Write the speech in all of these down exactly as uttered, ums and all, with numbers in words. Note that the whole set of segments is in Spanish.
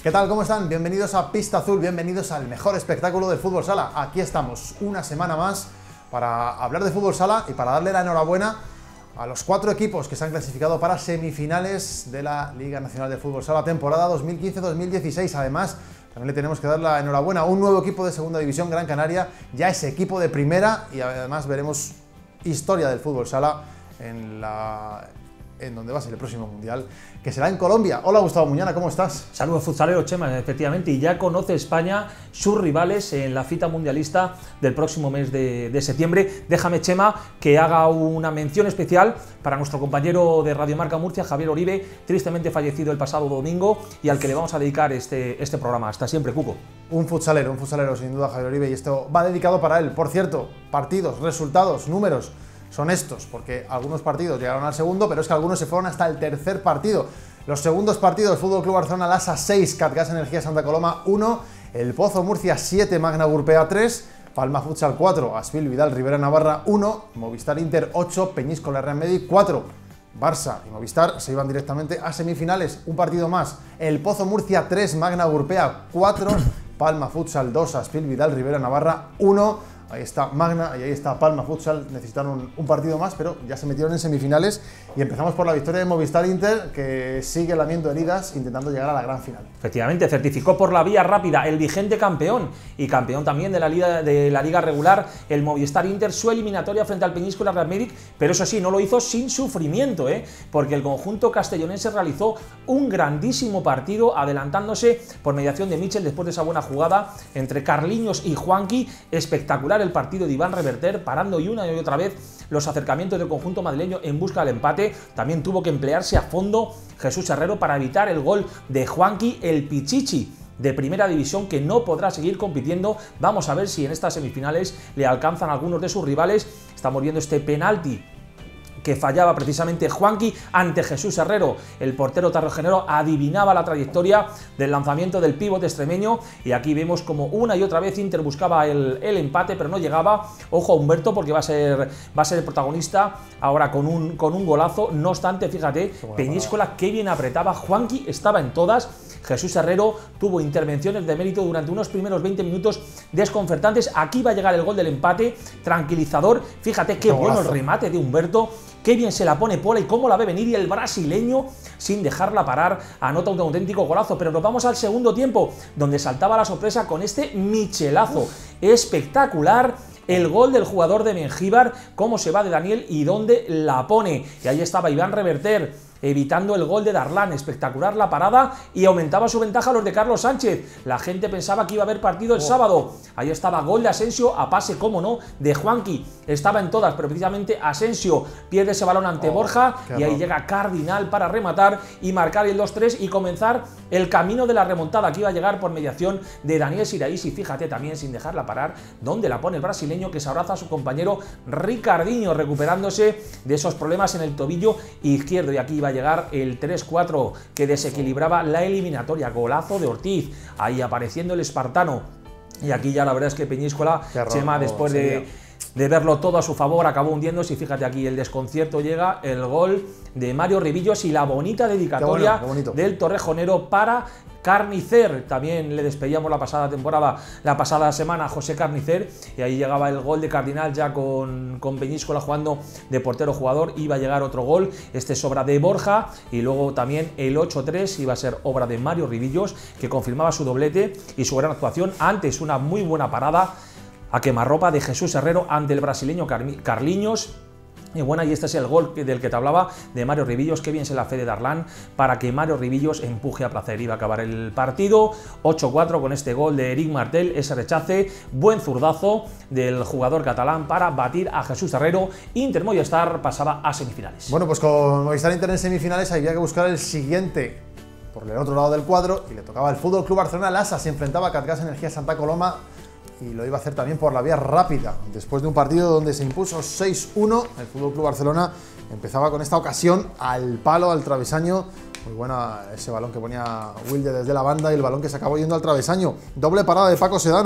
¿Qué tal? ¿Cómo están? Bienvenidos a Pista Azul, bienvenidos al mejor espectáculo del fútbol sala. Aquí estamos una semana más para hablar de fútbol sala y para darle la enhorabuena a los cuatro equipos que se han clasificado para semifinales de la Liga Nacional de Fútbol Sala temporada dos mil quince dos mil dieciséis. Además, también le tenemos que dar la enhorabuena a un nuevo equipo de Segunda División, Gran Canaria, ya es equipo de primera, y además veremos historia del fútbol sala en la... en donde va a ser el próximo Mundial, que será en Colombia. Hola Gustavo Muñana, ¿cómo estás? Saludos futsalero, Chema, efectivamente, y ya conoce España sus rivales en la cita mundialista del próximo mes de, de septiembre. Déjame, Chema, que haga una mención especial para nuestro compañero de Radio Marca Murcia, Javier Oribe, tristemente fallecido el pasado domingo, y al que le vamos a dedicar este, este programa. Hasta siempre, Cuco. Un futsalero, un futsalero sin duda, Javier Oribe, y esto va dedicado para él. Por cierto, partidos, resultados, números son estos, porque algunos partidos llegaron al segundo, pero es que algunos se fueron hasta el tercer partido. Los segundos partidos: Fútbol Club Barcelona Lassa seis, Catgas Energía Santa Coloma uno, El Pozo Murcia siete, Magna Gurpea tres, Palma Futsal cuatro, Asfil Vidal Rivera Navarra uno, Movistar Inter ocho, Peñíscola Real Madrid cuatro. Barça y Movistar se iban directamente a semifinales. Un partido más: El Pozo Murcia tres, Magna Gurpea cuatro, Palma Futsal dos, Asfil Vidal Rivera Navarra uno. Ahí está Magna y ahí está Palma Futsal, necesitaron un partido más, pero ya se metieron en semifinales. Y empezamos por la victoria de Movistar Inter, que sigue lamiendo heridas, intentando llegar a la gran final. Efectivamente, certificó por la vía rápida el vigente campeón y campeón también de la liga, de la liga regular, el Movistar Inter, su eliminatoria frente al Peñíscola Real Madrid, pero eso sí, no lo hizo sin sufrimiento, ¿eh? porque el conjunto castellonense realizó un grandísimo partido, adelantándose por mediación de Michel después de esa buena jugada entre Carliños y Juanqui. Espectacular el partido de Iván Reverter, parando y una y otra vez los acercamientos del conjunto madrileño en busca del empate. También tuvo que emplearse a fondo Jesús Herrero para evitar el gol de Juanqui, el Pichichi de primera división, que no podrá seguir compitiendo. Vamos a ver si en estas semifinales le alcanzan algunos de sus rivales. Estamos viendo este penalti que fallaba precisamente Juanqui ante Jesús Herrero. El portero tarrajonero adivinaba la trayectoria del lanzamiento del pívot extremeño, y aquí vemos como una y otra vez Inter buscaba el, el empate, pero no llegaba. Ojo a Humberto, porque va a ser, va a ser el protagonista ahora con un, con un golazo. No obstante, fíjate, Peñíscola qué bien apretaba, Juanqui estaba en todas. Jesús Herrero tuvo intervenciones de mérito durante unos primeros veinte minutos desconcertantes. Aquí va a llegar el gol del empate, tranquilizador. Fíjate qué bueno el remate de Humberto, qué bien se la pone Pola y cómo la ve venir, y el brasileño, sin dejarla parar, anota un auténtico golazo. Pero nos vamos al segundo tiempo, donde saltaba la sorpresa con este michelazo espectacular. El gol del jugador de Mengíbar, cómo se va de Daniel y dónde la pone. Y ahí estaba Iván Reverter evitando el gol de Darlan. Espectacular la parada, y aumentaba su ventaja a los de Carlos Sánchez. La gente pensaba que iba a haber partido el sábado. Ahí estaba gol de Asensio, a pase, cómo no, de Juanqui. Estaba en todas, pero precisamente Asensio pierde ese balón ante oh, Borja, y ahí llega Cardinal para rematar y marcar el dos tres y comenzar el camino de la remontada, que iba a llegar por mediación de Daniel Siraís. Y fíjate también, sin dejarla parar, dónde la pone el brasileño, que se abraza a su compañero Ricardinho, recuperándose de esos problemas en el tobillo izquierdo. Y aquí iba a llegar el tres cuatro que desequilibraba la eliminatoria. Golazo de Ortiz, ahí apareciendo el espartano. Y aquí ya la verdad es que Peñíscola, Chema, después de, de verlo todo a su favor, acabó hundiéndose. Y fíjate aquí el desconcierto, llega el gol de Mario Rivillos y la bonita dedicatoria qué bueno, qué del torrejonero para Carnicer. También le despedíamos la pasada temporada, la pasada semana, a José Carnicer, y ahí llegaba el gol de Cardinal ya con, con Peñíscola jugando de portero jugador. Iba a llegar otro gol, este es obra de Borja, y luego también el ocho tres iba a ser obra de Mario Rivillos, que confirmaba su doblete y su gran actuación. Antes una muy buena parada a quemarropa de Jesús Herrero ante el brasileño Carliños. Y bueno, y este es el gol del que te hablaba, de Mario Rivillos. Qué bien se la fe de Darlan para que Mario Rivillos empuje a placer. Iba a acabar el partido ocho cuatro con este gol de Eric Martel, ese rechace, buen zurdazo del jugador catalán para batir a Jesús Herrero. Inter Movistar pasaba a semifinales. Bueno, pues con Movistar Inter en semifinales había que buscar el siguiente por el otro lado del cuadro, y le tocaba el Fútbol Club Barcelona Lassa. Se enfrentaba a Catgas Energía Santa Coloma, y lo iba a hacer también por la vía rápida. Después de un partido donde se impuso seis uno, el Fútbol Club Barcelona empezaba con esta ocasión al palo, al travesaño. Muy buena ese balón que ponía Wilde desde la banda, y el balón que se acabó yendo al travesaño. Doble parada de Paco Sedano.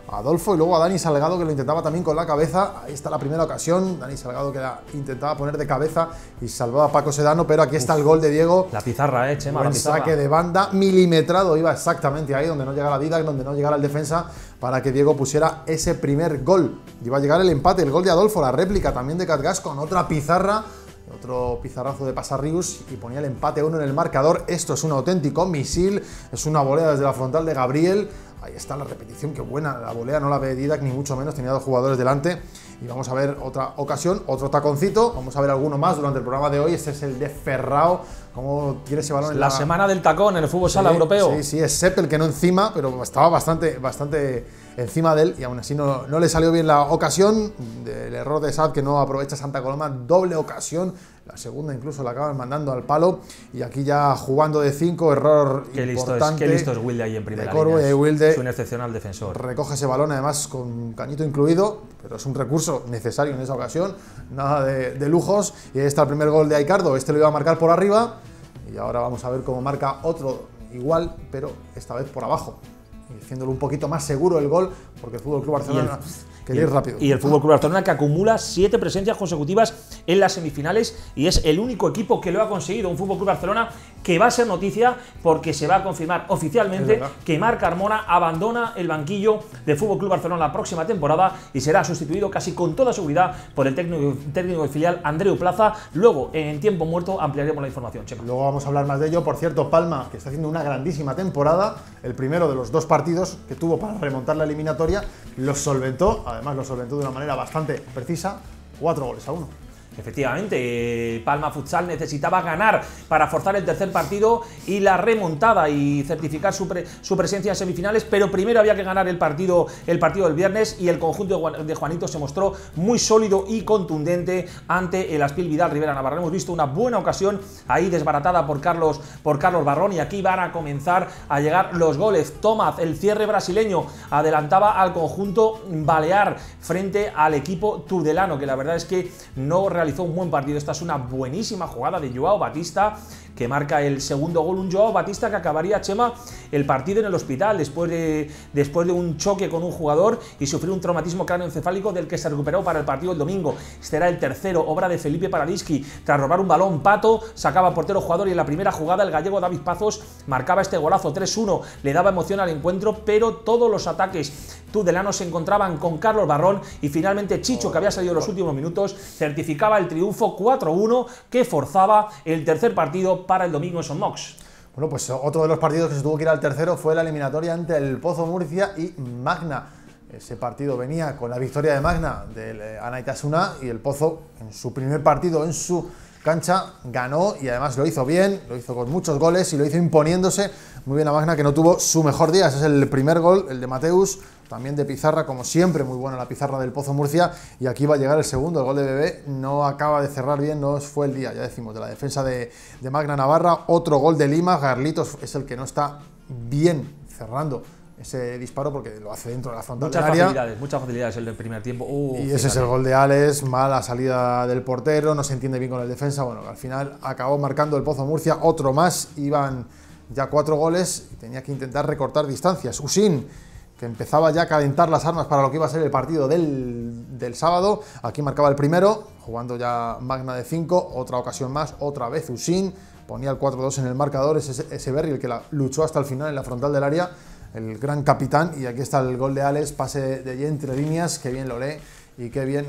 Adolfo y luego a Dani Salgado, que lo intentaba también con la cabeza. Ahí está la primera ocasión, Dani Salgado que la intentaba poner de cabeza y salvaba a Paco Sedano, pero aquí está Uf, el gol de Diego. La pizarra, eh, Chema, Buen la pizarra. saque de banda, milimetrado, iba exactamente ahí donde no llega la vida, donde no llegara el defensa, para que Diego pusiera ese primer gol. Iba a llegar el empate, el gol de Adolfo, la réplica también de Catgas con otra pizarra, otro pizarrazo de Pasarrius y ponía el empate uno en el marcador. Esto es un auténtico misil, es una volea desde la frontal de Gabriel. Ahí está la repetición, qué buena la volea, no la ve Didac ni mucho menos, tenía dos jugadores delante. Y vamos a ver otra ocasión, otro taconcito, vamos a ver alguno más durante el programa de hoy. Este es el de Ferrao, cómo tiene ese balón en la... la... semana del tacón en el fútbol sí, sala europeo. Sí, sí, es Sepp el que no encima, pero estaba bastante, bastante encima de él y aún así no, no le salió bien la ocasión. Del error de Sad que no aprovecha Santa Coloma, doble ocasión. La segunda incluso la acaban mandando al palo y aquí ya jugando de cinco, error qué importante. Listo es, qué listo es Wilde ahí en primera de Corvo, línea. y Wilde es un excepcional defensor. Recoge ese balón además con cañito incluido, pero es un recurso necesario en esa ocasión, nada de, de lujos. Y ahí está el primer gol de Aicardo, este lo iba a marcar por arriba y ahora vamos a ver cómo marca otro igual, pero esta vez por abajo, y haciéndolo un poquito más seguro el gol, porque el Fútbol Club Barcelona quería ir rápido. Y el Fútbol Club Barcelona, que acumula siete presencias consecutivas en las semifinales y es el único equipo que lo ha conseguido. Un Fútbol Club Barcelona que va a ser noticia porque se va a confirmar oficialmente que Marc Carmona abandona el banquillo del Fútbol Club Barcelona la próxima temporada y será sustituido casi con toda seguridad por el técnico, técnico de filial Andreu Plaza. Luego, en tiempo muerto, ampliaremos la información, Chema. Luego vamos a hablar más de ello. Por cierto, Palma, que está haciendo una grandísima temporada, el primero de los dos partidos que tuvo para remontar la eliminatoria, los solventó. Además lo solventó de una manera bastante precisa, cuatro goles a uno. Efectivamente, Palma Futsal necesitaba ganar para forzar el tercer partido y la remontada y certificar su, pre, su presencia en semifinales, pero primero había que ganar el partido, el partido del viernes y el conjunto de Juanito se mostró muy sólido y contundente ante el Aspil Vidal Rivera Navarra. Hemos visto una buena ocasión ahí desbaratada por Carlos, por Carlos Barrón y aquí van a comenzar a llegar los goles. Tomás, el cierre brasileño, adelantaba al conjunto balear frente al equipo tudelano, que la verdad es que no realizó realizó un buen partido. Esta es una buenísima jugada de Joao Batista que marca el segundo gol, un Joao Batista que acabaría, Chema, el partido en el hospital después de, después de un choque con un jugador y sufrió un traumatismo cráneoencefálico del que se recuperó para el partido el domingo. Este era el tercero, obra de Felipe Paradiski. Tras robar un balón, Pato sacaba portero jugador y en la primera jugada el gallego David Pazos marcaba este golazo tres uno, le daba emoción al encuentro, pero todos los ataques tudelanos se encontraban con Carlos Barrón y finalmente Chicho, que había salido en los últimos minutos, certificaba el triunfo cuatro uno que forzaba el tercer partido para el domingo en Son Mox. Bueno, pues otro de los partidos que se tuvo que ir al tercero fue la eliminatoria ante el Pozo Murcia y Magna. Ese partido venía con la victoria de Magna del Anaitasuna y el Pozo en su primer partido en su cancha ganó y además lo hizo bien, lo hizo con muchos goles y lo hizo imponiéndose muy bien a Magna, que no tuvo su mejor día. Ese es el primer gol, el de Mateus, también de pizarra, como siempre, muy buena la pizarra del Pozo Murcia. Y aquí va a llegar el segundo, el gol de Bebé, no acaba de cerrar bien, no fue el día, ya decimos, de la defensa de, de Magna Navarra. Otro gol de Lima, Garlitos es el que no está bien cerrando ese disparo porque lo hace dentro de la frontal muchas del área. Facilidades, muchas facilidades el del primer tiempo. Uh, y fíjate. ese es el gol de Alex, mala salida del portero, no se entiende bien con el defensa. Bueno, al final acabó marcando el Pozo Murcia, otro más, iban ya cuatro goles y tenía que intentar recortar distancias. Usin, que empezaba ya a calentar las armas para lo que iba a ser el partido del, del sábado, aquí marcaba el primero, jugando ya Magna de cinco, otra ocasión más, otra vez Usin, ponía el cuatro dos en el marcador, ese, ese Berry el que la luchó hasta el final en la frontal del área, el gran capitán. Y aquí está el gol de Alex, pase de allí entre líneas, que bien lo lee y qué bien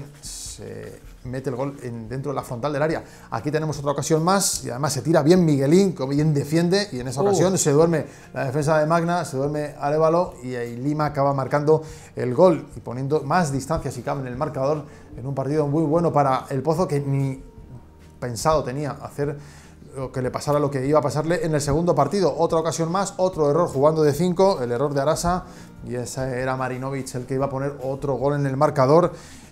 se mete el gol en, dentro de la frontal del área. Aquí tenemos otra ocasión más y además se tira bien Miguelín, que bien defiende, y en esa ocasión uh. se duerme la defensa de Magna, se duerme Arévalo y ahí Lima acaba marcando el gol y poniendo más distancia si cabe en el marcador, en un partido muy bueno para el Pozo, que ni pensado tenía hacer lo que le pasara lo que iba a pasarle en el segundo partido. Otra ocasión más, otro error jugando de cinco, el error de Arasa, y ese era Marinovic el que iba a poner otro gol en el marcador,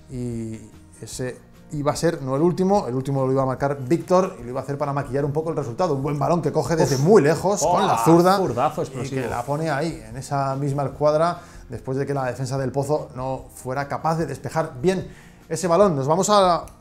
y ese iba a ser no el último, el último lo iba a marcar Víctor y lo iba a hacer para maquillar un poco el resultado. Un buen balón que coge desde Uf. muy lejos oh, con la zurda y que la pone ahí, en esa misma escuadra, después de que la defensa del Pozo no fuera capaz de despejar bien ese balón. Nos vamos a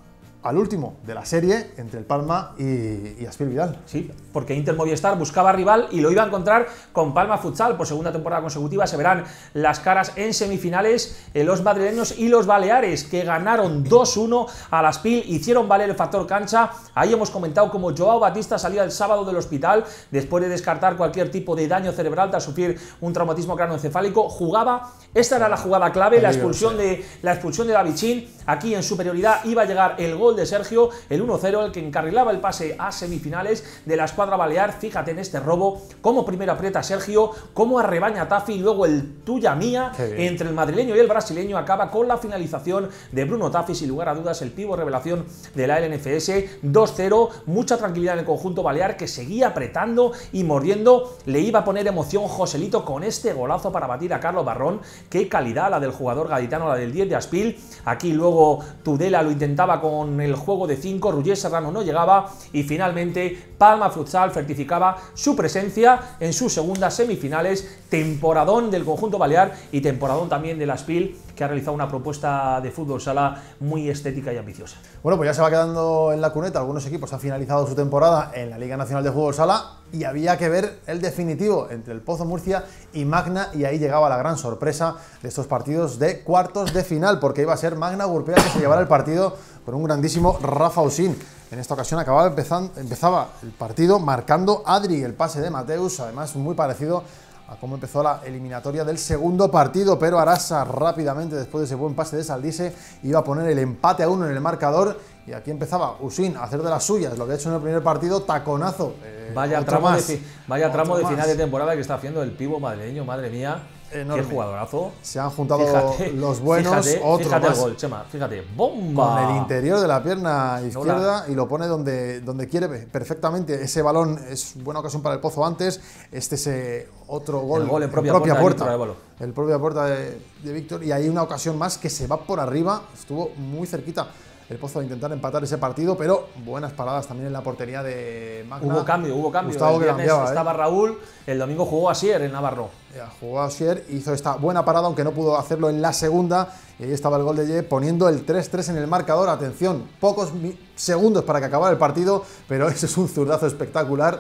al último de la serie entre el Palma y, y Aspil Vidal. Sí, porque Inter Movistar buscaba rival y lo iba a encontrar con Palma Futsal. Por segunda temporada consecutiva se verán las caras en semifinales eh, los madrileños y los baleares, que ganaron dos uno al Aspil, hicieron valer el factor cancha. Ahí hemos comentado cómo Joao Batista salía el sábado del hospital después de descartar cualquier tipo de daño cerebral tras sufrir un traumatismo craneoencefálico. Jugaba, esta era la jugada clave, la expulsión de, la expulsión de Davichín. Aquí en superioridad iba a llegar el gol de Sergio, el uno cero, el que encarrilaba el pase a semifinales de la escuadra balear. Fíjate en este robo, cómo primero aprieta Sergio, cómo arrebaña Tafi y luego el tuya mía entre el madrileño y el brasileño. Acaba con la finalización de Bruno Tafi, sin lugar a dudas el pivo revelación de la L N F S. dos cero, mucha tranquilidad en el conjunto balear, que seguía apretando y mordiendo. Le iba a poner emoción Joselito con este golazo para batir a Carlos Barrón. Qué calidad la del jugador gaditano, la del diez de Aspil. Aquí luego Tudela lo intentaba con el juego de cinco, Ruggier Serrano no llegaba y finalmente Palma Futsal certificaba su presencia en sus segundas semifinales. Temporadón del conjunto balear y temporadón también del Aspil, que ha realizado una propuesta de fútbol sala muy estética y ambiciosa. Bueno, pues ya se va quedando en la cuneta. Algunos equipos han finalizado su temporada en la Liga Nacional de Fútbol Sala y había que ver el definitivo entre el Pozo Murcia y Magna, y ahí llegaba la gran sorpresa de estos partidos de cuartos de final, porque iba a ser Magna Gurpea que se llevara el partido con un grandísimo Rafa Usín. En esta ocasión acababa empezando, empezaba el partido marcando Adri, el pase de Mateus, además muy parecido a cómo empezó la eliminatoria del segundo partido, pero Arasa rápidamente, después de ese buen pase de Saldise, iba a poner el empate a uno en el marcador, y aquí empezaba Usín a hacer de las suyas lo que ha hecho en el primer partido, taconazo. Eh, vaya tramo, de, vaya tramo de final de temporada que está haciendo el pivo madrileño, madre mía. Enorme. Qué jugadorazo. Se han juntado fíjate, los buenos, fíjate, otro fíjate más. el gol, Chema, fíjate, bomba. Con el interior de la pierna izquierda, no la... y lo pone donde, donde quiere perfectamente. Ese balón es buena ocasión para el Pozo antes. Este es eh, otro gol, el gol en propia, en propia puerta. puerta el propia puerta de, de Víctor. Y hay una ocasión más que se va por arriba. Estuvo muy cerquita el Pozo de intentar empatar ese partido, pero buenas paradas también en la portería de Magna. Hubo cambio, hubo cambio. Gustavo, el que viernes cambiaba, estaba ¿eh? Raúl, el domingo jugó Asier en Navarro. Ya, jugó Asier, hizo esta buena parada, aunque no pudo hacerlo en la segunda, y ahí estaba el gol de Ye poniendo el tres tres en el marcador. Atención, pocos segundos para que acabara el partido, pero ese es un zurdazo espectacular,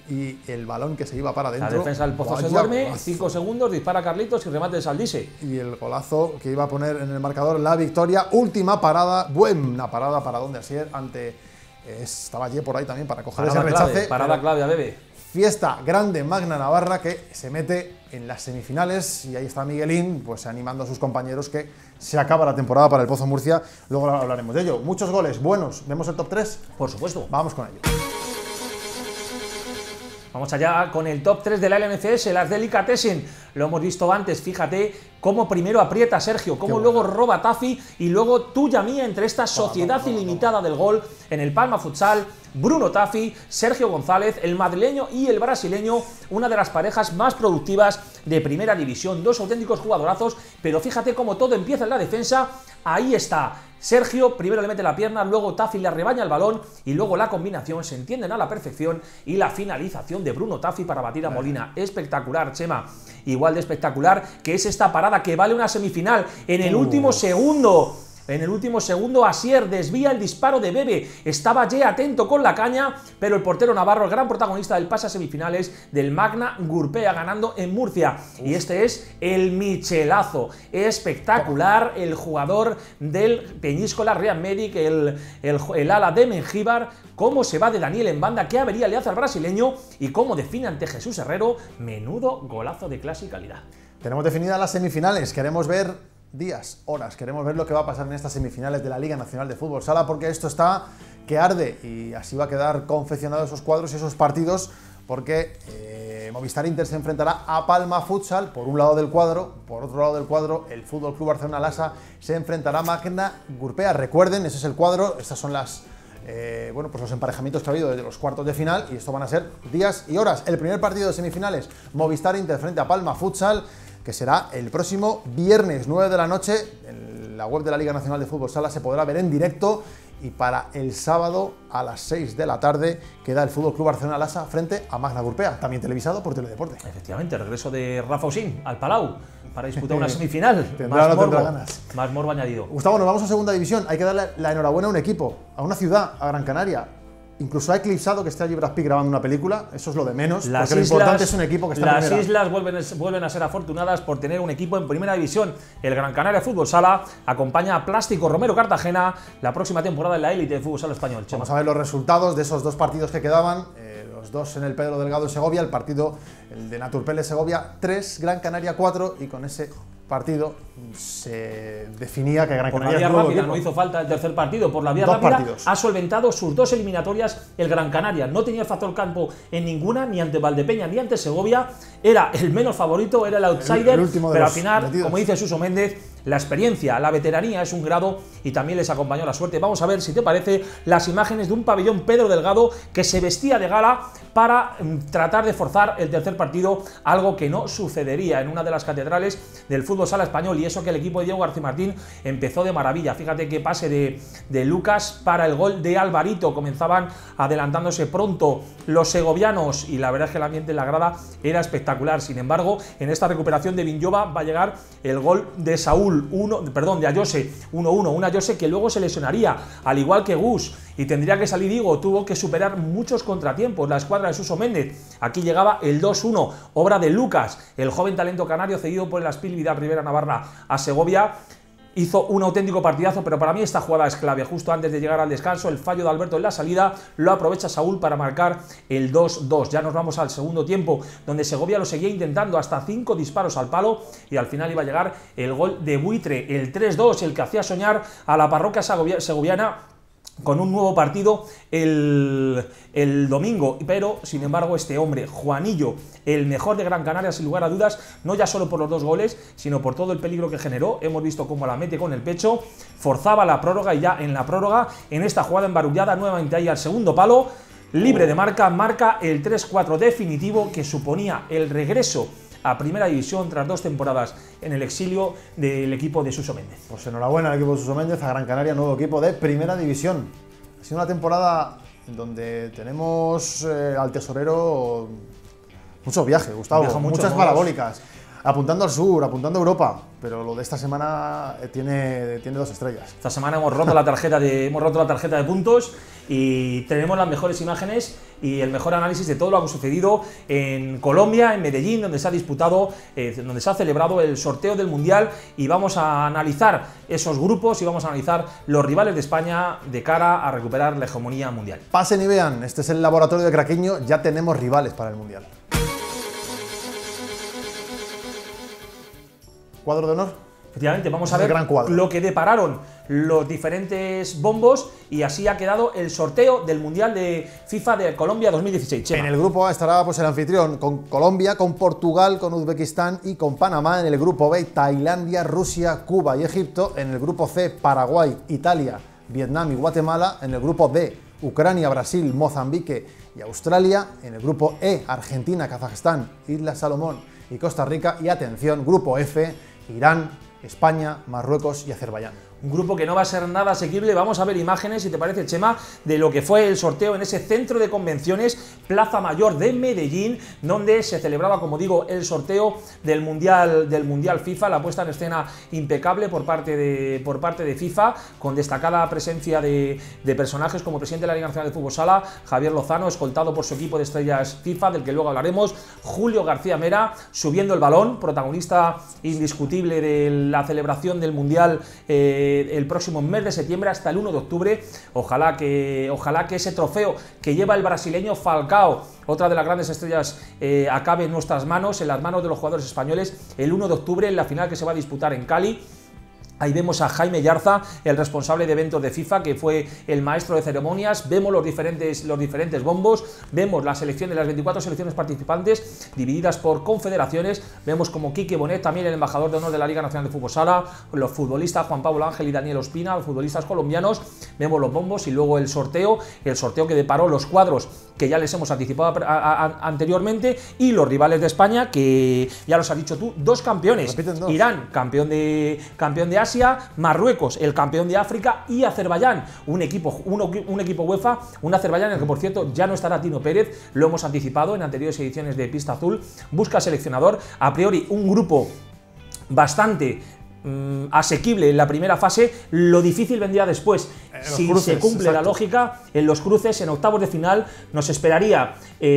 y el balón que se iba para adentro. La defensa del Pozo se duerme, cinco segundos, dispara Carlitos y remate de Saldise. Y el golazo que iba a poner en el marcador la victoria. Última parada, buena parada para donde Asier ante... Eh, estaba Ye por ahí también para coger parada ese rechace. Clave, parada clave a Bebe. Fiesta grande Magna Navarra, que se mete en las semifinales, y ahí está Miguelín pues animando a sus compañeros, que se acaba la temporada para el Pozo Murcia. Luego hablaremos de ello. Muchos goles buenos. ¿Vemos el top tres? Por supuesto. Vamos con ello. Vamos allá con el top tres de la L N F S, las Delicatessen. Lo hemos visto antes, fíjate cómo primero aprieta Sergio, cómo luego roba Tafi y luego tuya mía entre esta sociedad ilimitada del gol en el Palma Futsal. Bruno Tafi, Sergio González, el madrileño y el brasileño, una de las parejas más productivas de primera división, dos auténticos jugadorazos, pero fíjate cómo todo empieza en la defensa. Ahí está Sergio, primero le mete la pierna, luego Tafi le arrebaña el balón y luego la combinación se entienden a la perfección, y la finalización de Bruno Tafi para batir a Molina. Espectacular, Chema, igual de espectacular que es esta parada que vale una semifinal en el último segundo. En el último segundo, Asier desvía el disparo de Bebe. Estaba Ye atento con la caña, pero el portero navarro, el gran protagonista del pase a semifinales del Magna Gurpea, ganando en Murcia. Uf. Y este es el michelazo. Espectacular el jugador del Peñíscola Real Medic, el, el, el ala de Mengíbar. Cómo se va de Daniel en banda, qué avería le hace al brasileño, y cómo define ante Jesús Herrero. Menudo golazo de clase y calidad. Tenemos definidas las semifinales. Queremos ver días, horas, queremos ver lo que va a pasar en estas semifinales de la Liga Nacional de Fútbol Sala, porque esto está que arde, y así va a quedar confeccionado esos cuadros y esos partidos, porque eh, Movistar Inter se enfrentará a Palma Futsal por un lado del cuadro, por otro lado del cuadro el Fútbol Club Barcelona Lassa se enfrentará a Magna Gurpea. Recuerden, ese es el cuadro, estas son las eh, bueno, pues los emparejamientos que ha habido desde los cuartos de final, y esto van a ser días y horas. El primer partido de semifinales, Movistar Inter frente a Palma Futsal, que será el próximo viernes, nueve de la noche. En la web de la Liga Nacional de Fútbol Sala se podrá ver en directo, y para el sábado a las seis de la tarde queda el Fútbol Club Barcelona Lassa frente a Magna Gurpea, también televisado por Teledeporte. Efectivamente, el regreso de Rafa Usín al Palau para disputar una semifinal. Tendrá, más, no tendrá morbo, ganas. más morbo añadido. Gustavo, nos vamos a segunda división. Hay que darle la enhorabuena a un equipo, a una ciudad, a Gran Canaria. Incluso ha eclipsado que esté allí Brad Pitt grabando una película, eso es lo de menos, las porque islas, lo importante es un equipo que está Las en primera. islas vuelven, vuelven a ser afortunadas por tener un equipo en primera división. El Gran Canaria Fútbol Sala acompaña a Plástico Romero Cartagena la próxima temporada en la élite de fútbol sala español. Chema. Vamos a ver los resultados de esos dos partidos que quedaban, eh, los dos en el Pedro Delgado en Segovia, el partido el de Naturpele Segovia tres, Gran Canaria cuatro, y con ese partido se definía que Gran Por la Canaria vía es rápida, equipo. no hizo falta el tercer partido. Por la vía Dos rápida partidos. ha solventado sus dos eliminatorias el Gran Canaria. No tenía el factor campo en ninguna, ni ante Valdepeña ni ante Segovia. Era el menos favorito, era el outsider, El- el último de pero al los final, metidos. como dice Suso Méndez, la experiencia, la veteranía es un grado y también les acompañó la suerte. Vamos a ver, si te parece, las imágenes de un pabellón Pedro Delgado que se vestía de gala para mm, tratar de forzar el tercer partido, algo que no sucedería en una de las catedrales del fútbol sala español, y eso que el equipo de Diego García Martín empezó de maravilla. Fíjate qué pase de, de Lucas para el gol de Alvarito. Comenzaban adelantándose pronto los segovianos y la verdad es que el ambiente en la grada era espectacular. Sin embargo, en esta recuperación de Vinyova va a llegar el gol de Saúl, uno, perdón, de Ayose, uno uno, un Ayose que luego se lesionaría, al igual que Gus, y tendría que salir Diego, tuvo que superar muchos contratiempos la escuadra de Suso Méndez. Aquí llegaba el dos uno, obra de Lucas, el joven talento canario cedido por el Aspil Vidal Rivera Navarra a Segovia. Hizo un auténtico partidazo, pero para mí esta jugada es clave. Justo antes de llegar al descanso, el fallo de Alberto en la salida lo aprovecha Saúl para marcar el dos dos. Ya nos vamos al segundo tiempo, donde Segovia lo seguía intentando, hasta cinco disparos al palo, y al final iba a llegar el gol de Buitre, el tres dos, el que hacía soñar a la parroquia segoviana con un nuevo partido el, el domingo. Pero, sin embargo, este hombre, Juanillo, el mejor de Gran Canaria, sin lugar a dudas, no ya solo por los dos goles, sino por todo el peligro que generó. Hemos visto cómo la mete con el pecho, forzaba la prórroga, y ya en la prórroga, en esta jugada embarullada, nuevamente ahí al segundo palo, libre de marca, marca el tres cuatro definitivo, que suponía el regreso a primera división tras dos temporadas en el exilio del equipo de Suso Méndez. Pues enhorabuena al equipo de Suso Méndez, a Gran Canaria, nuevo equipo de primera división. Ha sido una temporada en donde tenemos eh, al tesorero muchos viajes, Gustavo, Viaja mucho, muchas ¿no? parabólicas, apuntando al sur, apuntando a Europa, pero lo de esta semana eh, tiene, tiene dos estrellas. Esta semana hemos roto la tarjeta de hemos roto la tarjeta de puntos y tenemos las mejores imágenes y el mejor análisis de todo lo que ha sucedido en Colombia, en Medellín, donde se ha disputado, eh, donde se ha celebrado el sorteo del Mundial, y vamos a analizar esos grupos y vamos a analizar los rivales de España de cara a recuperar la hegemonía mundial. Pasen y vean, este es el laboratorio de Craqueño, ya tenemos rivales para el Mundial. ¿Cuadro de honor? Efectivamente, vamos a Es el ver gran cuadro. lo que depararon los diferentes bombos, y así ha quedado el sorteo del Mundial de FIFA de Colombia dos mil dieciséis. Chema. En el grupo A estará pues, el anfitrión con Colombia, con Portugal, con Uzbekistán y con Panamá. En el grupo B, Tailandia, Rusia, Cuba y Egipto. En el grupo C, Paraguay, Italia, Vietnam y Guatemala. En el grupo D, Ucrania, Brasil, Mozambique y Australia. En el grupo E, Argentina, Kazajstán, Islas Salomón y Costa Rica. Y atención, grupo F, Irán, España, Marruecos y Azerbaiyán. Un grupo que no va a ser nada asequible. Vamos a ver imágenes, si te parece, Chema, de lo que fue el sorteo en ese centro de convenciones, Plaza Mayor de Medellín, donde se celebraba, como digo, el sorteo del Mundial, del Mundial FIFA. La puesta en escena impecable por parte de, por parte de FIFA, con destacada presencia de, de personajes como el presidente de la Liga Nacional de Fútbol Sala, Javier Lozano, escoltado por su equipo de estrellas FIFA, del que luego hablaremos, Julio García Mera, subiendo el balón, protagonista indiscutible de la celebración del Mundial eh, el próximo mes de septiembre hasta el uno de octubre. Ojalá que, ojalá que ese trofeo que lleva el brasileño Falcao, otra de las grandes estrellas, eh, acabe en nuestras manos, en las manos de los jugadores españoles, el uno de octubre, en la final que se va a disputar en Cali. Ahí vemos a Jaime Yarza, el responsable de eventos de FIFA, que fue el maestro de ceremonias. Vemos los diferentes, los diferentes bombos, vemos la selección de las veinticuatro selecciones participantes divididas por confederaciones. Vemos como Quique Bonet, también el embajador de honor de la Liga Nacional de Fútbol Sala, los futbolistas Juan Pablo Ángel y Daniel Ospina, los futbolistas colombianos. Vemos los bombos y luego el sorteo, el sorteo que deparó los cuadros que ya les hemos anticipado a, a, a, anteriormente, y los rivales de España, que ya los has dicho tú, dos campeones. Repiten dos. Irán, campeón de, campeón de Asia, Marruecos, el campeón de África, y Azerbaiyán, un equipo, un, un equipo UEFA, un Azerbaiyán en el que, por cierto, ya no estará Tino Pérez, lo hemos anticipado en anteriores ediciones de Pista Azul. Busca seleccionador, a priori un grupo bastante mmm, asequible en la primera fase, lo difícil vendría después. Eh, si cruces, se cumple exacto. la lógica, en los cruces, en octavos de final, nos esperaría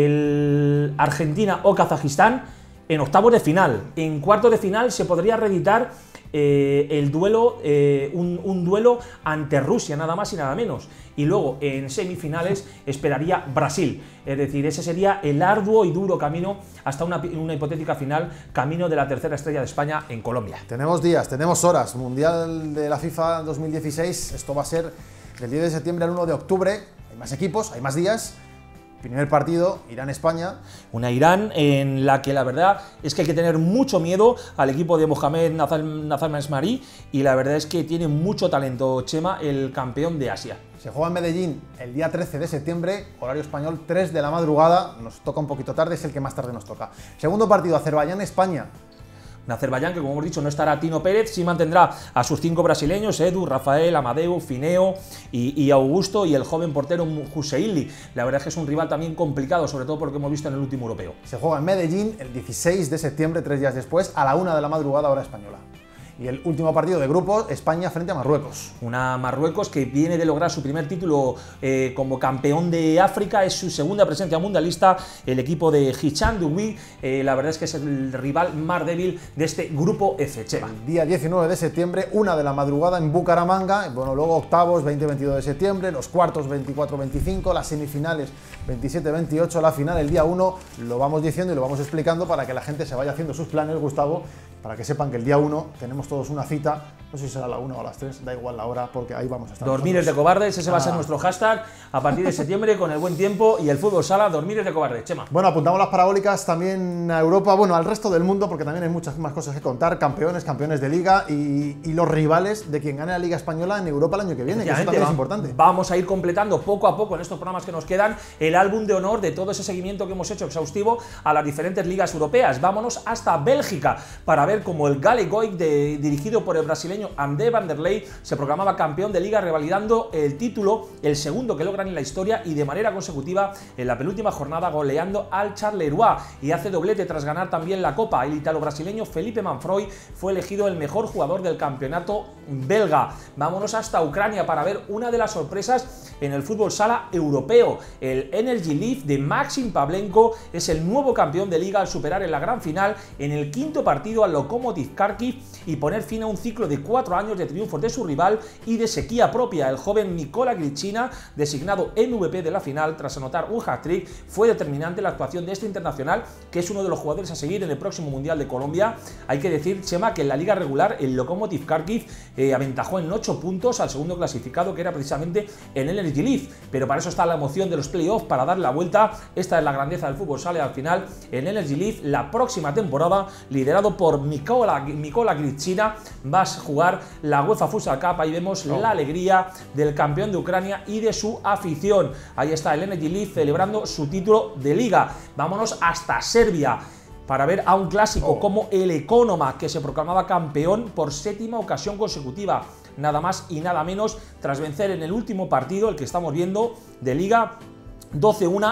el Argentina o Kazajistán en octavos de final. En cuartos de final se podría reeditar eh, el duelo, eh, un, un duelo ante Rusia, nada más y nada menos. Y luego en semifinales esperaría Brasil. Es decir, ese sería el arduo y duro camino hasta una, una hipotética final, camino de la tercera estrella de España en Colombia. Tenemos días, tenemos horas. Mundial de la FIFA dos mil dieciséis, esto va a ser del diez de septiembre al uno de octubre. Hay más equipos, hay más días. Primer partido, Irán-España. Una Irán en la que la verdad es que hay que tener mucho miedo al equipo de Mohamed Nazar Mesmari, y la verdad es que tiene mucho talento Chema, el campeón de Asia. Se juega en Medellín el día trece de septiembre, horario español, tres de la madrugada. Nos toca un poquito tarde, es el que más tarde nos toca. Segundo partido, Azerbaiyán-España. En Azerbaiyán, que como hemos dicho no estará Tino Pérez, sí mantendrá a sus cinco brasileños, Edu, Rafael, Amadeu, Fineo y, y Augusto, y el joven portero Husseili. La verdad es que es un rival también complicado, sobre todo por lo que hemos visto en el último europeo. Se juega en Medellín el dieciséis de septiembre, tres días después, a la una de la madrugada, hora española. Y el último partido de grupo, España frente a Marruecos. Una Marruecos que viene de lograr su primer título eh, como campeón de África, es su segunda presencia mundialista, el equipo de Hicham Dioui, eh, la verdad es que es el rival más débil de este grupo F, Chema. El día diecinueve de septiembre, una de la madrugada en Bucaramanga, bueno, luego octavos, veinte veintidós de septiembre, los cuartos veinticuatro veinticinco, las semifinales veintisiete veintiocho, la final el día uno, lo vamos diciendo y lo vamos explicando para que la gente se vaya haciendo sus planes, Gustavo, para que sepan que el día uno tenemos todos una cita, no sé si será a la una o a las tres, da igual la hora, porque ahí vamos a estar. Dormir es de cobardes, ese va a ser Ah. nuestro hashtag a partir de septiembre con el buen tiempo y el fútbol sala, dormir es de cobardes, Chema. Bueno, apuntamos las parabólicas también a Europa, bueno, al resto del mundo, porque también hay muchas más cosas que contar, campeones, campeones de liga y, y los rivales de quien gane la Liga Española en Europa el año que viene, que eso también es importante. Vamos a ir completando poco a poco en estos programas que nos quedan el álbum de honor de todo ese seguimiento que hemos hecho exhaustivo a las diferentes ligas europeas. Vámonos hasta Bélgica para ver cómo el Galegoic, de, dirigido por el brasileño André Van der Leyen, se proclamaba campeón de liga, revalidando el título, el segundo que logran en la historia y de manera consecutiva en la penúltima jornada, goleando al Charleroi, y hace doblete tras ganar también la Copa. El italo-brasileño Felipe Manfroy fue elegido el mejor jugador del campeonato belga. Vámonos hasta Ucrania para ver una de las sorpresas en el fútbol sala europeo. El Energy Leaf de Maxim Pavlenko es el nuevo campeón de liga al superar en la gran final en el quinto partido al Lokomotiv Kharkiv y poner fin a un ciclo de cuatro años de triunfos de su rival y de sequía propia. El joven Mykola Grishina, designado M V P de la final tras anotar un hat-trick, fue determinante en la actuación de este internacional, que es uno de los jugadores a seguir en el próximo Mundial de Colombia. Hay que decir, Chema, que en la liga regular el Lokomotiv Kharkiv eh, aventajó en ocho puntos al segundo clasificado, que era precisamente el Energy Leaf, pero para eso está la emoción de los playoffs, para dar la vuelta. Esta es la grandeza del fútbol sale al final. El Energy Leaf, la próxima temporada, liderado por Mykola, Mykola Grishina, va a jugar la UEFA Futsal Cup. Ahí vemos oh. la alegría del campeón de Ucrania y de su afición. Ahí está el Energy Leaf celebrando su título de liga. Vámonos hasta Serbia para ver a un clásico oh. como el Economac, que se proclamaba campeón por séptima ocasión consecutiva, nada más y nada menos, tras vencer en el último partido, el que estamos viendo, de liga, doce uno